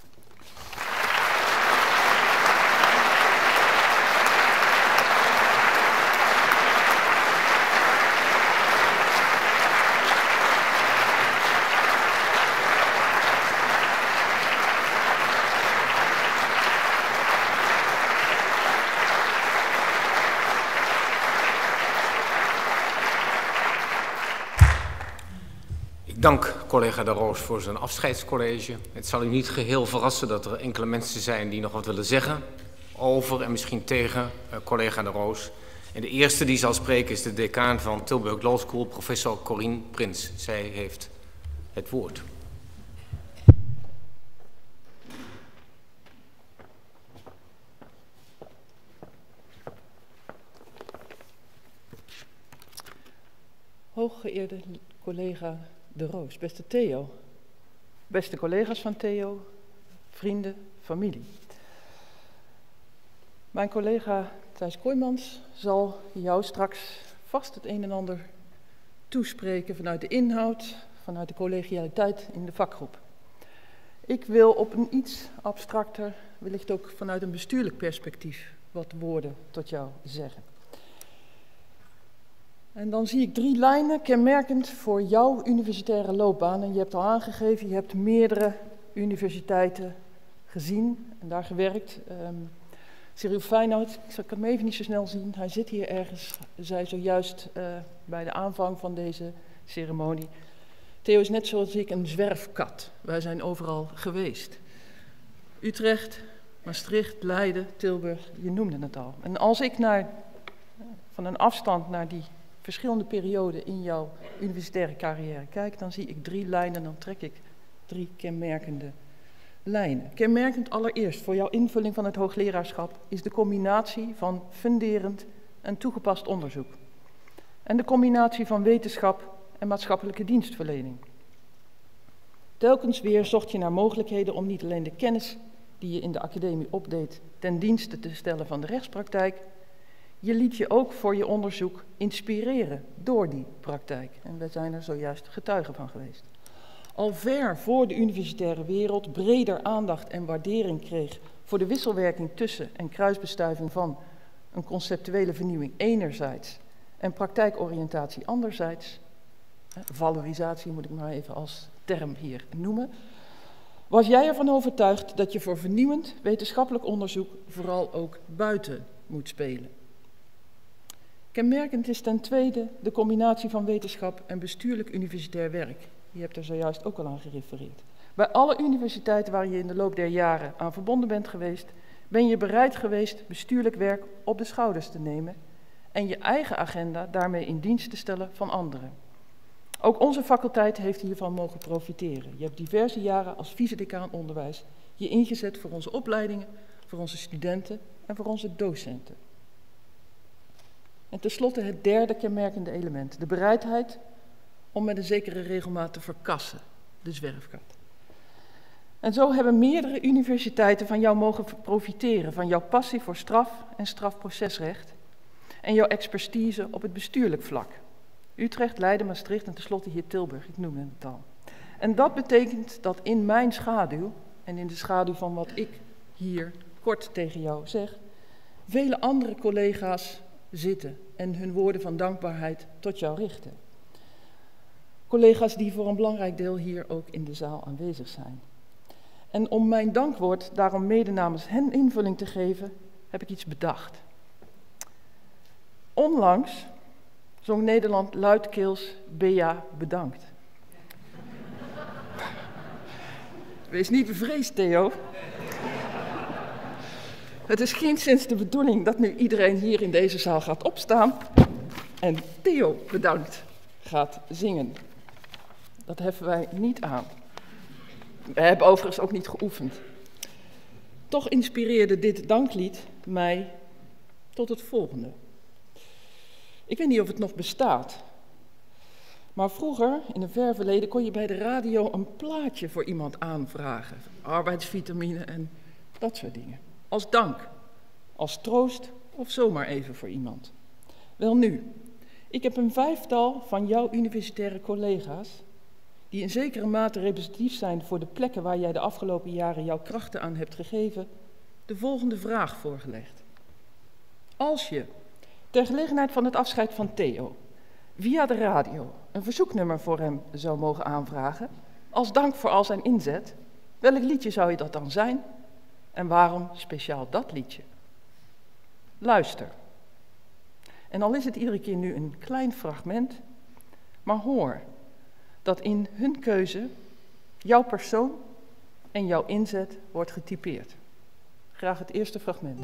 Speaker 1: Dank collega De Roos voor zijn afscheidscollege. Het zal u niet geheel verrassen dat er enkele mensen zijn die nog wat willen zeggen over en misschien tegen collega De Roos. En de eerste die zal spreken is de decaan van Tilburg Law School, professor Corine Prins. Zij heeft het woord.
Speaker 3: Hooggeëerde collega De Roos, beste Theo, beste collega's van Theo, vrienden, familie. Mijn collega Thijs Kooijmans zal jou straks vast het een en ander toespreken vanuit de inhoud, vanuit de collegialiteit in de vakgroep. Ik wil op een iets abstracter, wellicht ook vanuit een bestuurlijk perspectief, wat woorden tot jou zeggen. En dan zie ik 3 lijnen kenmerkend voor jouw universitaire loopbaan. En je hebt al aangegeven, je hebt meerdere universiteiten gezien en daar gewerkt. Cyril Feyenoord, ik kan hem even niet zo snel zien, hij zit hier ergens, zei zojuist bij de aanvang van deze ceremonie. Theo is net zoals ik een zwerfkat, wij zijn overal geweest. Utrecht, Maastricht, Leiden, Tilburg, je noemde het al. En als ik van een afstand naar die verschillende perioden in jouw universitaire carrière kijk, dan zie ik 3 lijnen, dan trek ik 3 kenmerkende lijnen. Kenmerkend allereerst voor jouw invulling van het hoogleraarschap is de combinatie van funderend en toegepast onderzoek. En de combinatie van wetenschap en maatschappelijke dienstverlening. Telkens weer zocht je naar mogelijkheden om niet alleen de kennis die je in de academie opdeed ten dienste te stellen van de rechtspraktijk, je liet je ook voor je onderzoek inspireren door die praktijk. En wij zijn er zojuist getuigen van geweest. Al ver voor de universitaire wereld breder aandacht en waardering kreeg voor de wisselwerking tussen en kruisbestuiving van een conceptuele vernieuwing enerzijds en praktijkoriëntatie anderzijds, valorisatie moet ik maar even als term hier noemen, was jij ervan overtuigd dat je voor vernieuwend wetenschappelijk onderzoek vooral ook buiten moet spelen. Kenmerkend is ten tweede de combinatie van wetenschap en bestuurlijk universitair werk. Je hebt er zojuist ook al aan gerefereerd. Bij alle universiteiten waar je in de loop der jaren aan verbonden bent geweest, ben je bereid geweest bestuurlijk werk op de schouders te nemen en je eigen agenda daarmee in dienst te stellen van anderen. Ook onze faculteit heeft hiervan mogen profiteren. Je hebt diverse jaren als vice-decaan onderwijs je ingezet voor onze opleidingen, voor onze studenten en voor onze docenten. En tenslotte het derde kenmerkende element, de bereidheid om met een zekere regelmaat te verkassen, de zwerfkat. En zo hebben meerdere universiteiten van jou mogen profiteren, van jouw passie voor straf en strafprocesrecht en jouw expertise op het bestuurlijk vlak. Utrecht, Leiden, Maastricht en tenslotte hier Tilburg, ik noemde het al. En dat betekent dat in mijn schaduw, en in de schaduw van wat ik hier kort tegen jou zeg, vele andere collega's zitten en hun woorden van dankbaarheid tot jou richten. Collega's die voor een belangrijk deel hier ook in de zaal aanwezig zijn. En om mijn dankwoord daarom mede namens hen invulling te geven, heb ik iets bedacht. Onlangs zong Nederland luidkeels Bea bedankt. Wees niet bevreesd, Theo. Het is geenszins de bedoeling dat nu iedereen hier in deze zaal gaat opstaan en Theo bedankt gaat zingen. Dat heffen wij niet aan. We hebben overigens ook niet geoefend. Toch inspireerde dit danklied mij tot het volgende. Ik weet niet of het nog bestaat, maar vroeger, in een ver verleden, kon je bij de radio een plaatje voor iemand aanvragen. Arbeidsvitamine en dat soort dingen. Als dank, als troost of zomaar even voor iemand. Welnu, ik heb een 5-tal van jouw universitaire collega's, die in zekere mate representatief zijn voor de plekken waar jij de afgelopen jaren jouw krachten aan hebt gegeven, de volgende vraag voorgelegd. Als je, ter gelegenheid van het afscheid van Theo, via de radio een verzoeknummer voor hem zou mogen aanvragen, als dank voor al zijn inzet, welk liedje zou je dat dan zijn? En waarom speciaal dat liedje? Luister. En al is het iedere keer nu een klein fragment, maar hoor dat in hun keuze jouw persoon en jouw inzet wordt getypeerd. Graag het eerste fragment.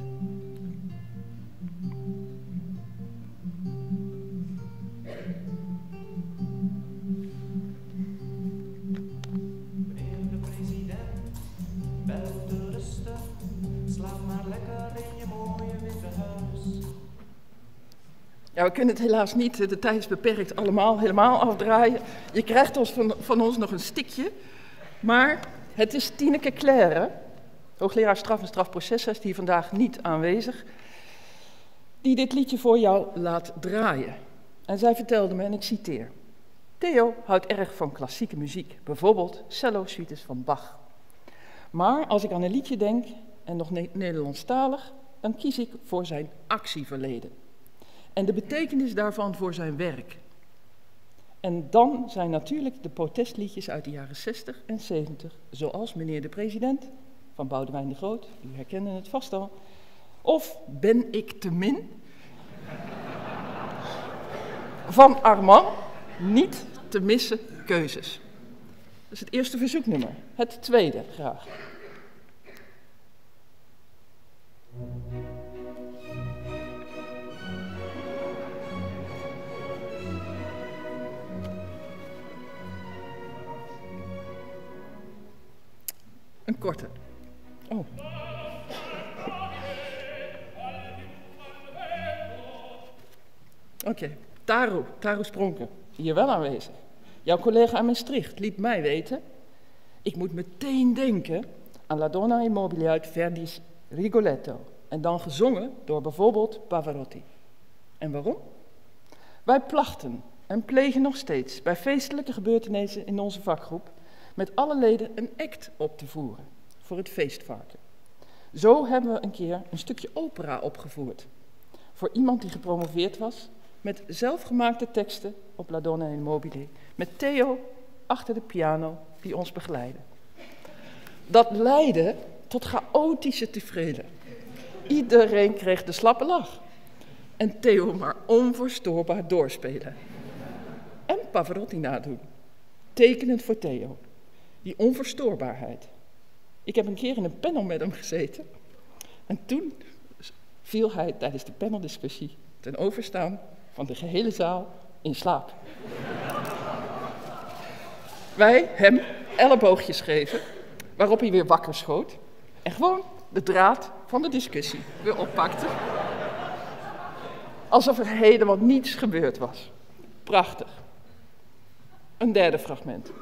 Speaker 4: Meneer de president, wel te rusten, slaap maar lekker in je mooie witte huis.
Speaker 3: Ja, we kunnen het helaas niet, de tijd is beperkt, helemaal afdraaien. Je krijgt van ons nog een stikje. Maar het is Tineke Claire, hoogleraar straf en strafprocesrecht, die vandaag niet aanwezig, die dit liedje voor jou laat draaien. En zij vertelde me, en ik citeer: Theo houdt erg van klassieke muziek, bijvoorbeeld cello-suites van Bach. Maar als ik aan een liedje denk, en nog Nederlandstalig, dan kies ik voor zijn actieverleden. En de betekenis daarvan voor zijn werk. En dan zijn natuurlijk de protestliedjes uit de jaren 60 en 70, zoals Meneer de President van Boudewijn de Groot, u herkende het vast al, of Ben ik te min van Armand, niet te missen keuzes. Dat is het eerste verzoeknummer. Het tweede graag. Een korte. Oh. Oké. Taru Spronken, hier wel aanwezig. Jouw collega aan Maastricht liet mij weten: ik moet meteen denken aan La Donna Immobile uit Verdi's Rigoletto. En dan gezongen door bijvoorbeeld Pavarotti. En waarom? Wij plachten en plegen nog steeds bij feestelijke gebeurtenissen in onze vakgroep met alle leden een act op te voeren voor het feestvarken. Zo hebben we een keer een stukje opera opgevoerd voor iemand die gepromoveerd was met zelfgemaakte teksten op La Donna Immobile, met Theo achter de piano die ons begeleidde. Dat leidde tot chaotische taferelen. Iedereen kreeg de slappe lach en Theo maar onverstoorbaar doorspelen. En Pavarotti nadoen, tekenend voor Theo. Die onverstoorbaarheid. Ik heb een keer in een panel met hem gezeten. En toen viel hij tijdens de paneldiscussie ten overstaan van de gehele zaal in slaap. wij hem elleboogjes geven, waarop hij weer wakker schoot en gewoon de draad van de discussie weer oppakte. Alsof er helemaal niets gebeurd was. Prachtig. Een derde fragment.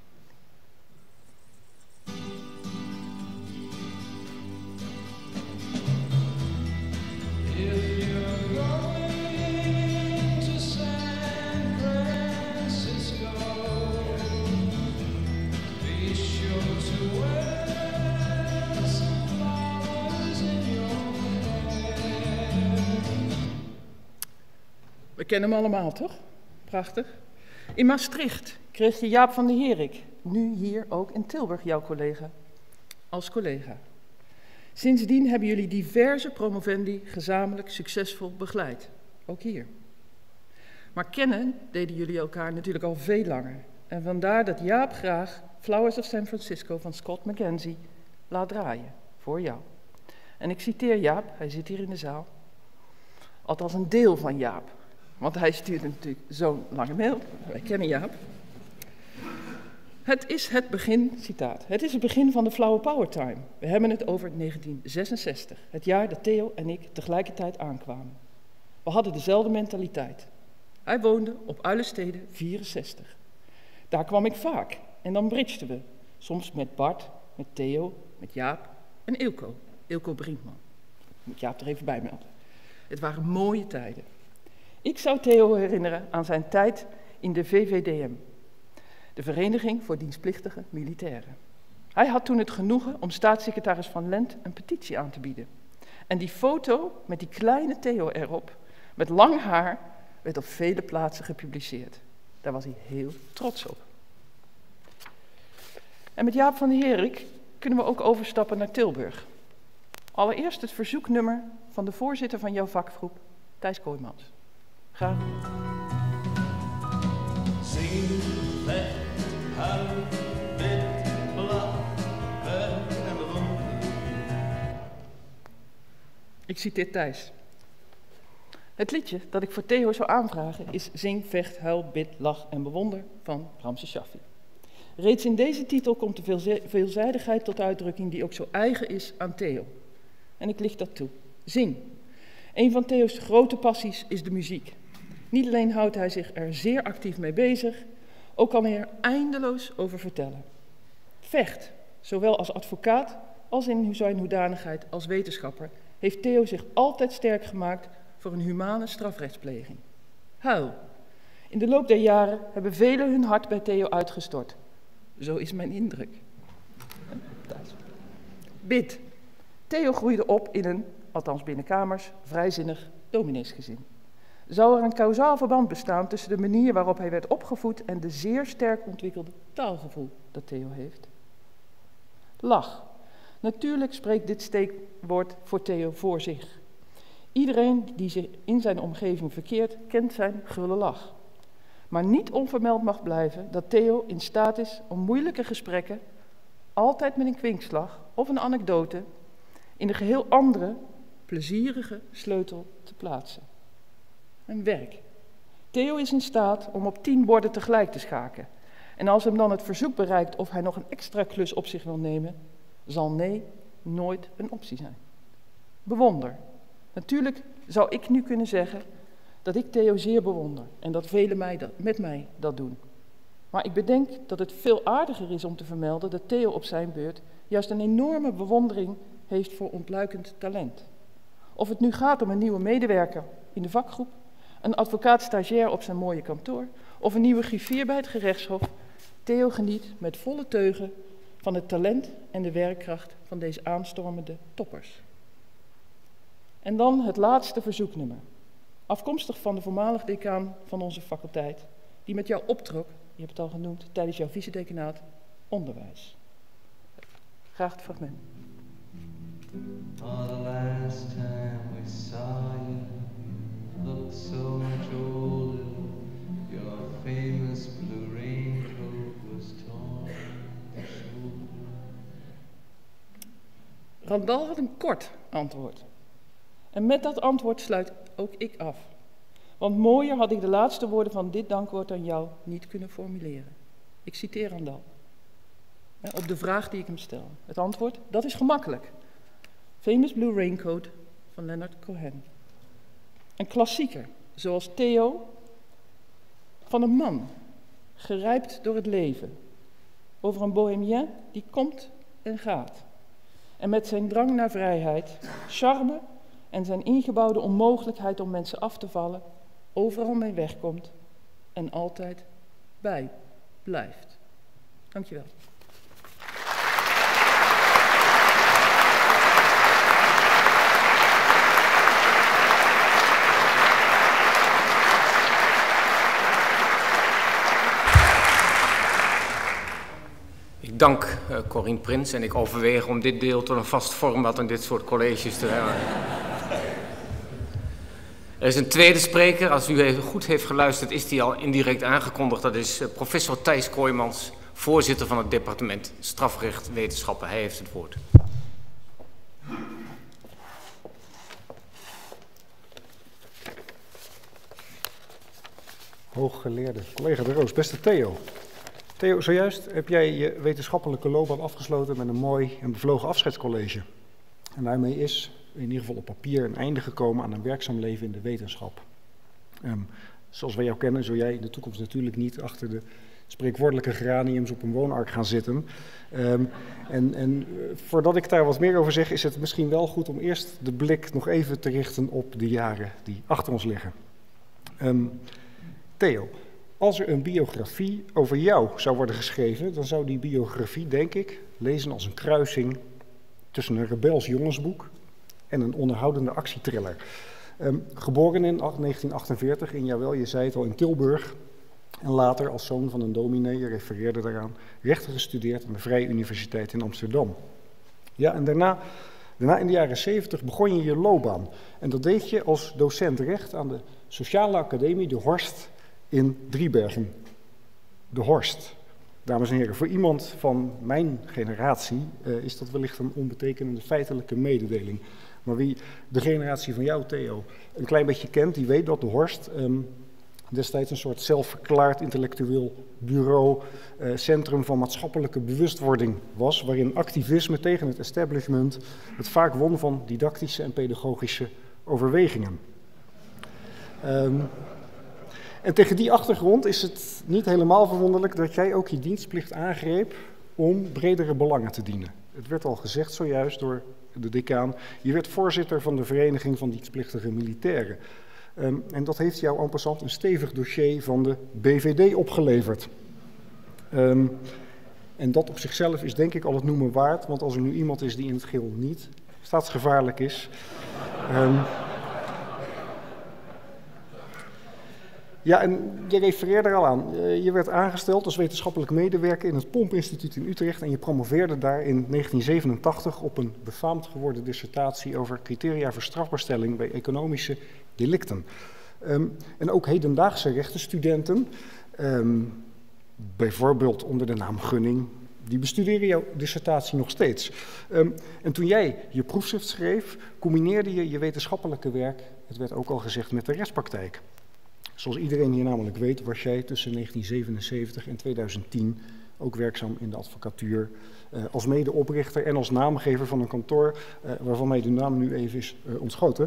Speaker 3: We kennen hem allemaal, toch? Prachtig. In Maastricht kreeg je Jaap van de Herik, nu hier ook in Tilburg jouw collega, als collega. Sindsdien hebben jullie diverse promovendi gezamenlijk succesvol begeleid, ook hier. Maar kennen deden jullie elkaar natuurlijk al veel langer. En vandaar dat Jaap graag Flowers of San Francisco van Scott McKenzie laat draaien, voor jou. En ik citeer Jaap, hij zit hier in de zaal, althans een deel van Jaap. Want hij stuurde natuurlijk zo'n lange mail. Wij kennen Jaap. Het is het begin, citaat. Het is het begin van de Flower Power Time. We hebben het over 1966. Het jaar dat Theo en ik tegelijkertijd aankwamen. We hadden dezelfde mentaliteit. Hij woonde op Uilenstede 64. Daar kwam ik vaak. En dan bridgeden we. Soms met Bart, met Theo, met Jaap en Eelco. Eelco Brinkman. Moet Jaap er even bij melden. Het waren mooie tijden. Ik zou Theo herinneren aan zijn tijd in de VVDM, de Vereniging voor Dienstplichtige Militairen. Hij had toen het genoegen om staatssecretaris Van Lent een petitie aan te bieden. En die foto met die kleine Theo erop, met lang haar, werd op vele plaatsen gepubliceerd. Daar was hij heel trots op. En met Jaap van de Herik kunnen we ook overstappen naar Tilburg. Allereerst het verzoeknummer van de voorzitter van jouw vakgroep, Thijs Kooijmans. Graag.
Speaker 4: Zing, leg, huil, wit, blauw, en bewonder.
Speaker 3: Ik citeer Thijs. Het liedje dat ik voor Theo zou aanvragen is Zing, vecht, huil, bid, lach en bewonder van Ramses Shaffi. Reeds in deze titel komt de veelzijdigheid tot uitdrukking die ook zo eigen is aan Theo. En ik licht dat toe. Zing. Een van Theo's grote passies is de muziek. Niet alleen houdt hij zich er zeer actief mee bezig, ook kan hij er eindeloos over vertellen. Vecht, zowel als advocaat als in zijn hoedanigheid als wetenschapper, heeft Theo zich altijd sterk gemaakt voor een humane strafrechtspleging. Huil. In de loop der jaren hebben velen hun hart bij Theo uitgestort. Zo is mijn indruk. Bid. Theo groeide op in een, althans binnenkamers, vrijzinnig domineesgezin. Zou er een kausaal verband bestaan tussen de manier waarop hij werd opgevoed en de zeer sterk ontwikkelde taalgevoel dat Theo heeft? Lach. Natuurlijk spreekt dit steekwoord voor Theo voor zich. Iedereen die zich in zijn omgeving verkeert, kent zijn gulle lach. Maar niet onvermeld mag blijven dat Theo in staat is om moeilijke gesprekken, altijd met een kwinkslag of een anekdote, in een geheel andere, plezierige sleutel te plaatsen. Een werk. Theo is in staat om op 10 borden tegelijk te schaken. En als hem dan het verzoek bereikt of hij nog een extra klus op zich wil nemen, zal nee nooit een optie zijn. Bewonder. Natuurlijk zou ik nu kunnen zeggen dat ik Theo zeer bewonder en dat velen met mij dat doen. Maar ik bedenk dat het veel aardiger is om te vermelden dat Theo op zijn beurt juist een enorme bewondering heeft voor ontluikend talent. Of het nu gaat om een nieuwe medewerker in de vakgroep, een advocaat-stagiair op zijn mooie kantoor of een nieuwe griffier bij het gerechtshof, Theo geniet met volle teugen van het talent en de werkkracht van deze aanstormende toppers. En dan het laatste verzoeknummer, afkomstig van de voormalig decaan van onze faculteit, die met jou optrok, je hebt het al genoemd, tijdens jouw vicedecanaat onderwijs. Graag het fragment.
Speaker 4: Oh, the last time we saw you, looked so much older. Your famous blue raincoat was torn at the shoulder.
Speaker 3: Randal had een kort antwoord. En met dat antwoord sluit ook ik af. Want mooier had ik de laatste woorden van dit dankwoord aan jou niet kunnen formuleren. Ik citeer Randal. Op de vraag die ik hem stel. Het antwoord, dat is gemakkelijk. Famous Blue Raincoat van Leonard Cohen. Een klassieker, zoals Theo, van een man, gerijpt door het leven. Over een bohemien die komt en gaat. En met zijn drang naar vrijheid, charme en zijn ingebouwde onmogelijkheid om mensen af te vallen, overal mee wegkomt en altijd bij blijft. Dankjewel.
Speaker 1: Ik dank Corien Prins en ik overweeg om dit deel tot een vast format aan dit soort colleges te hebben. Er is een tweede spreker, als u even goed heeft geluisterd is die al indirect aangekondigd. Dat is professor Thijs Kooijmans, voorzitter van het departement Strafrecht Wetenschappen. Hij heeft het woord.
Speaker 5: Hooggeleerde collega De Roos, beste Theo. Theo, zojuist heb jij je wetenschappelijke loopbaan afgesloten met een mooi en bevlogen afscheidscollege. En daarmee is in ieder geval op papier een einde gekomen aan een werkzaam leven in de wetenschap. Zoals wij jou kennen, zul jij in de toekomst natuurlijk niet achter de spreekwoordelijke geraniums op een woonark gaan zitten. Voordat ik daar wat meer over zeg, is het misschien wel goed om eerst de blik nog even te richten op de jaren die achter ons liggen. Theo, als er een biografie over jou zou worden geschreven, dan zou die biografie, denk ik, lezen als een kruising tussen een rebels jongensboek en een onderhoudende actietriller. Geboren in 1948 in, jawel, je zei het al, in Tilburg. En later als zoon van een dominee, je refereerde daaraan, rechten gestudeerd aan de Vrije Universiteit in Amsterdam. Ja, en daarna in de jaren 70 begon je je loopbaan. En dat deed je als docent recht aan de Sociale Academie De Horst in Driebergen. De Horst. Dames en heren, voor iemand van mijn generatie is dat wellicht een onbetekenende feitelijke mededeling. Maar wie de generatie van jou, Theo, een klein beetje kent, die weet dat De Horst destijds een soort zelfverklaard intellectueel bureau, centrum van maatschappelijke bewustwording was, waarin activisme tegen het establishment het vaak won van didactische en pedagogische overwegingen. En tegen die achtergrond is het niet helemaal verwonderlijk dat jij ook je dienstplicht aangreep om bredere belangen te dienen. Het werd al gezegd zojuist door de decaan, je werd voorzitter van de Vereniging van Dienstplichtige Militairen. En dat heeft jou en passant een stevig dossier van de BVD opgeleverd. En dat op zichzelf is denk ik al het noemen waard, want als er nu iemand is die in het geheel niet staatsgevaarlijk is. Ja, en je refereerde er al aan. Je werd aangesteld als wetenschappelijk medewerker in het Pomp-instituut in Utrecht en je promoveerde daar in 1987 op een befaamd geworden dissertatie over criteria voor strafbaarstelling bij economische delicten. En ook hedendaagse rechtenstudenten, bijvoorbeeld onder de naam Gunning, die bestuderen jouw dissertatie nog steeds. En toen jij je proefschrift schreef, combineerde je je wetenschappelijke werk, het werd ook al gezegd, met de rechtspraktijk. Zoals iedereen hier namelijk weet, was jij tussen 1977 en 2010 ook werkzaam in de advocatuur als medeoprichter en als naamgever van een kantoor waarvan mij de naam nu even is ontschoten.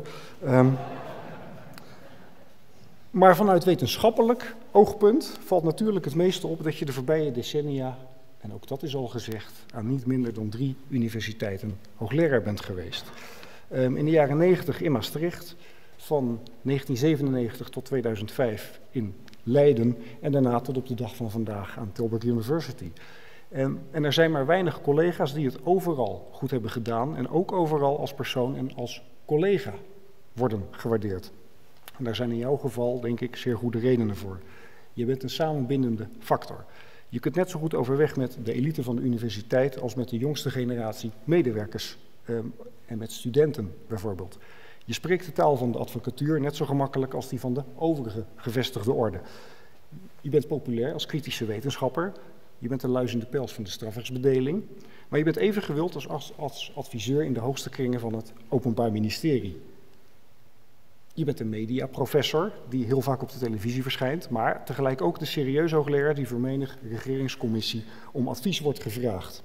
Speaker 5: Maar vanuit wetenschappelijk oogpunt valt natuurlijk het meeste op dat je de voorbije decennia, en ook dat is al gezegd, aan niet minder dan 3 universiteiten hoogleraar bent geweest. In de jaren 90 in Maastricht, van 1997 tot 2005 in Leiden en daarna tot op de dag van vandaag aan Tilburg University. En er zijn maar weinig collega's die het overal goed hebben gedaan en ook overal als persoon en als collega worden gewaardeerd. En daar zijn in jouw geval, denk ik, zeer goede redenen voor. Je bent een samenbindende factor. Je kunt net zo goed overweg met de elite van de universiteit als met de jongste generatie medewerkers en met studenten bijvoorbeeld. Je spreekt de taal van de advocatuur net zo gemakkelijk als die van de overige gevestigde orde. Je bent populair als kritische wetenschapper. Je bent de luizende pels van de strafrechtsbedeling. Maar je bent even gewild als adviseur in de hoogste kringen van het Openbaar Ministerie. Je bent een mediaprofessor die heel vaak op de televisie verschijnt, maar tegelijk ook de serieus hoogleraar die voor menig regeringscommissie om advies wordt gevraagd.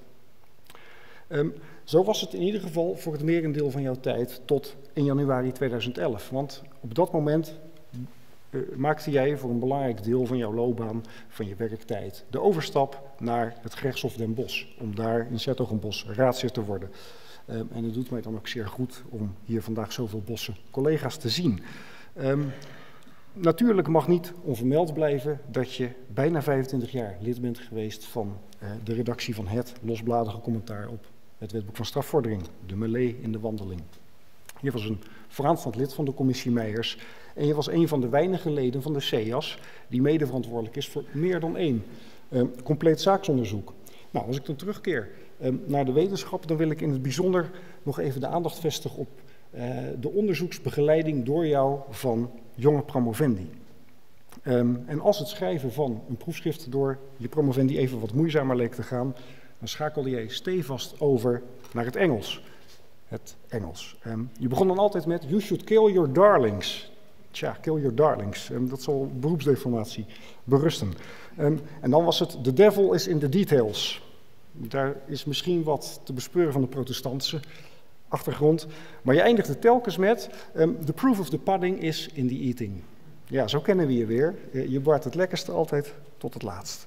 Speaker 5: Zo was het in ieder geval voor het merendeel van jouw tijd tot 1 januari 2011. Want op dat moment maakte jij voor een belangrijk deel van jouw loopbaan, van je werktijd, de overstap naar het gerechtshof Den Bosch, om daar in 's-Hertogenbosch raadsheer te worden. En het doet mij dan ook zeer goed om hier vandaag zoveel Bosse collega's te zien. Natuurlijk mag niet onvermeld blijven dat je bijna 25 jaar lid bent geweest van de redactie van het losbladige commentaar op het wetboek van strafvordering, de melee in de wandeling. Je was een vooraanstaand lid van de commissie Meijers en je was een van de weinige leden van de CEAS die mede verantwoordelijk is voor meer dan 1 compleet zaaksonderzoek. Nou, als ik dan terugkeer naar de wetenschap, dan wil ik in het bijzonder nog even de aandacht vestigen op de onderzoeksbegeleiding door jou van jonge promovendi. En als het schrijven van een proefschrift door je promovendi even wat moeizamer leek te gaan, dan schakelde jij stevast over naar het Engels. Het Engels. Je begon dan altijd met "You should kill your darlings". Tja, kill your darlings. Dat zal beroepsdeformatie berusten. En dan was het "The devil is in the details". Daar is misschien wat te bespeuren van de protestantse achtergrond. Maar je eindigde telkens met "The proof of the pudding is in the eating". Ja, zo kennen we je weer. Je bewaart het lekkerste altijd tot het laatst.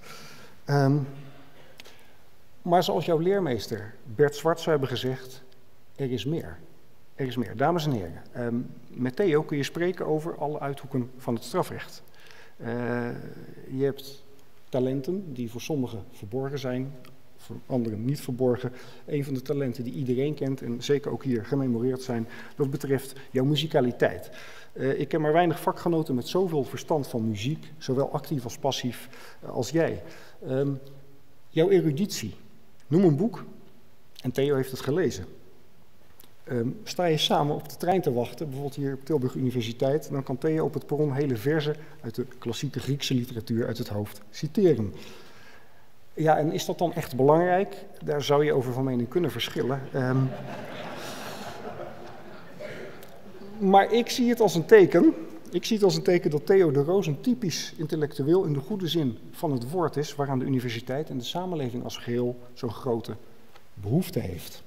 Speaker 5: Maar zoals jouw leermeester Bert Zwart zou hebben gezegd, er is meer. Er is meer. Dames en heren, met Theo kun je spreken over alle uithoeken van het strafrecht. Je hebt talenten die voor sommigen verborgen zijn, voor anderen niet verborgen. Een van de talenten die iedereen kent en zeker ook hier gememoreerd zijn, dat betreft jouw muzikaliteit. Ik ken maar weinig vakgenoten met zoveel verstand van muziek, zowel actief als passief, als jij. Jouw eruditie. Noem een boek en Theo heeft het gelezen. Sta je samen op de trein te wachten, bijvoorbeeld hier op Tilburg Universiteit, dan kan Theo op het perron hele verzen uit de klassieke Griekse literatuur uit het hoofd citeren. Ja, en is dat dan echt belangrijk? Daar zou je over van mening kunnen verschillen. Maar ik zie het als een teken. Ik zie het als een teken dat Theo de Roos een typisch intellectueel in de goede zin van het woord is, waaraan de universiteit en de samenleving als geheel zo'n grote behoefte heeft.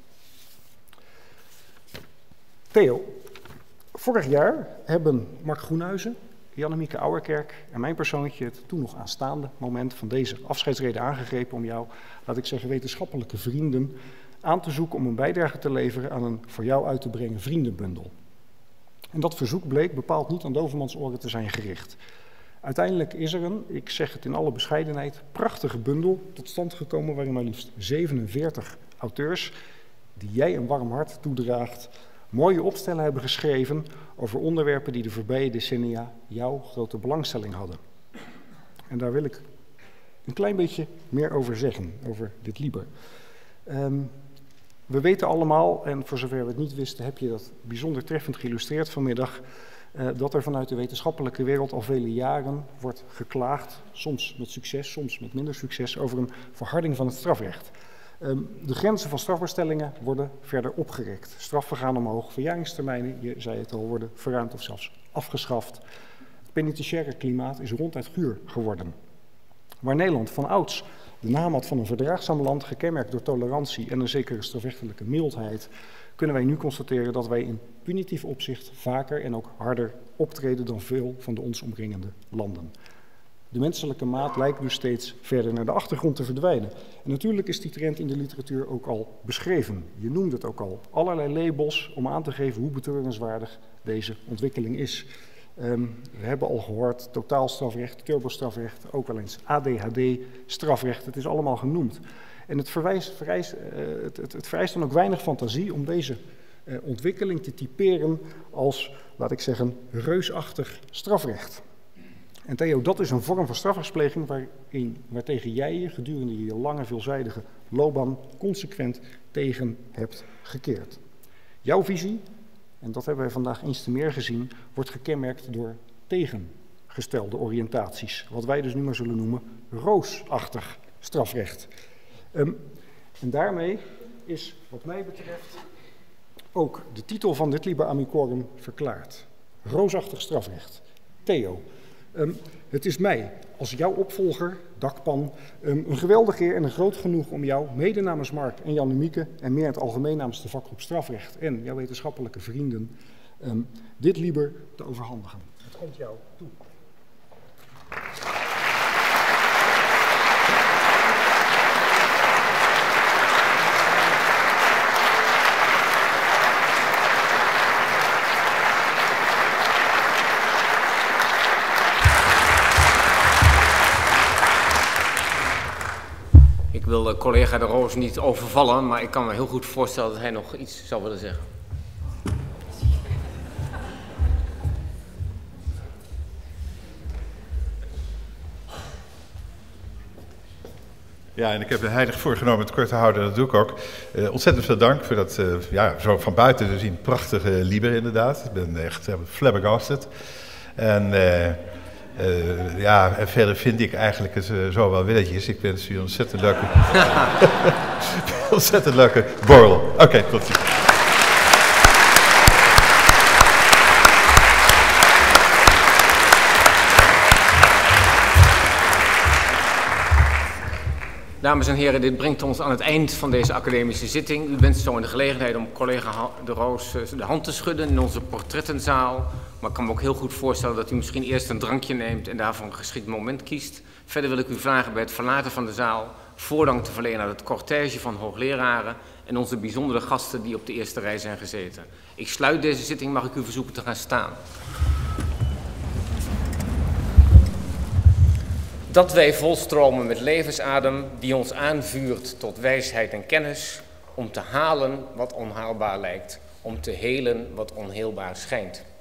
Speaker 5: Theo, vorig jaar hebben Mark Groenhuizen, Jannemieke Ouwerkerk en mijn persoontje het toen nog aanstaande moment van deze afscheidsrede aangegrepen om jou, laat ik zeggen, wetenschappelijke vrienden aan te zoeken om een bijdrage te leveren aan een voor jou uit te brengen vriendenbundel. En dat verzoek bleek bepaald niet aan Dovermans oren te zijn gericht. Uiteindelijk is er een, ik zeg het in alle bescheidenheid, prachtige bundel tot stand gekomen waarin maar liefst 47 auteurs, die jij een warm hart toedraagt, mooie opstellen hebben geschreven over onderwerpen die de voorbije decennia jouw grote belangstelling hadden. En daar wil ik een klein beetje meer over zeggen, over dit Liber. We weten allemaal, en voor zover we het niet wisten, heb je dat bijzonder treffend geïllustreerd vanmiddag, dat er vanuit de wetenschappelijke wereld al vele jaren wordt geklaagd, soms met succes, soms met minder succes, over een verharding van het strafrecht. De grenzen van strafbaarstellingen worden verder opgerekt. Straffen gaan omhoog, verjaringstermijnen, je zei het al, worden verruimd of zelfs afgeschaft. Het penitentiaire klimaat is ronduit guur geworden. Waar Nederland van ouds de naam had van een verdraagzaam land, gekenmerkt door tolerantie en een zekere strafrechtelijke mildheid, kunnen wij nu constateren dat wij in punitief opzicht vaker en ook harder optreden dan veel van de ons omringende landen. De menselijke maat lijkt dus steeds verder naar de achtergrond te verdwijnen. En natuurlijk is die trend in de literatuur ook al beschreven. Je noemde het ook al. Allerlei labels om aan te geven hoe betreurenswaardig deze ontwikkeling is. We hebben al gehoord totaalstrafrecht, turbostrafrecht, ook wel eens ADHD, strafrecht. Het is allemaal genoemd. En het vereist dan ook weinig fantasie om deze ontwikkeling te typeren als, laat ik zeggen, reusachtig strafrecht. En Theo, dat is een vorm van strafrechtspleging waartegen jij je gedurende je lange, veelzijdige loopbaan consequent tegen hebt gekeerd. Jouw visie, en dat hebben wij vandaag eens te meer gezien, wordt gekenmerkt door tegengestelde oriëntaties. Wat wij dus nu maar zullen noemen roosachtig strafrecht. En daarmee is, wat mij betreft, ook de titel van dit Liber Amicorum verklaard. Roosachtig strafrecht. Theo, het is mij als jouw opvolger, dakpan, een geweldige eer en een groot genoeg om jou, mede namens Mark en Jan Mieke en meer in het algemeen namens de vakgroep strafrecht en jouw wetenschappelijke vrienden, dit liber te overhandigen. Het komt jou toe.
Speaker 1: Ik wil collega De Roos niet overvallen, maar ik kan me heel goed voorstellen dat hij nog iets zou willen zeggen.
Speaker 2: Ja, en ik heb er heilig voorgenomen het kort te houden, dat doe ik ook. Ontzettend veel dank voor dat, zo van buiten te zien, prachtige liber inderdaad. Ik ben echt flabbergasted. En en verder vind ik eigenlijk het zo wel willetjes. Ik wens u een ontzettend leuke borrel. Oké, tot ziens.
Speaker 1: Dames en heren, dit brengt ons aan het eind van deze academische zitting. U bent zo in de gelegenheid om collega De Roos de hand te schudden in onze portrettenzaal. Maar ik kan me ook heel goed voorstellen dat u misschien eerst een drankje neemt en daarvoor een geschikt moment kiest. Verder wil ik u vragen bij het verlaten van de zaal voordank te verlenen aan het cortège van hoogleraren en onze bijzondere gasten die op de eerste rij zijn gezeten. Ik sluit deze zitting, mag ik u verzoeken te gaan staan. Dat wij volstromen met levensadem die ons aanvuurt tot wijsheid en kennis, om te halen wat onhaalbaar lijkt, om te helen wat onheelbaar schijnt.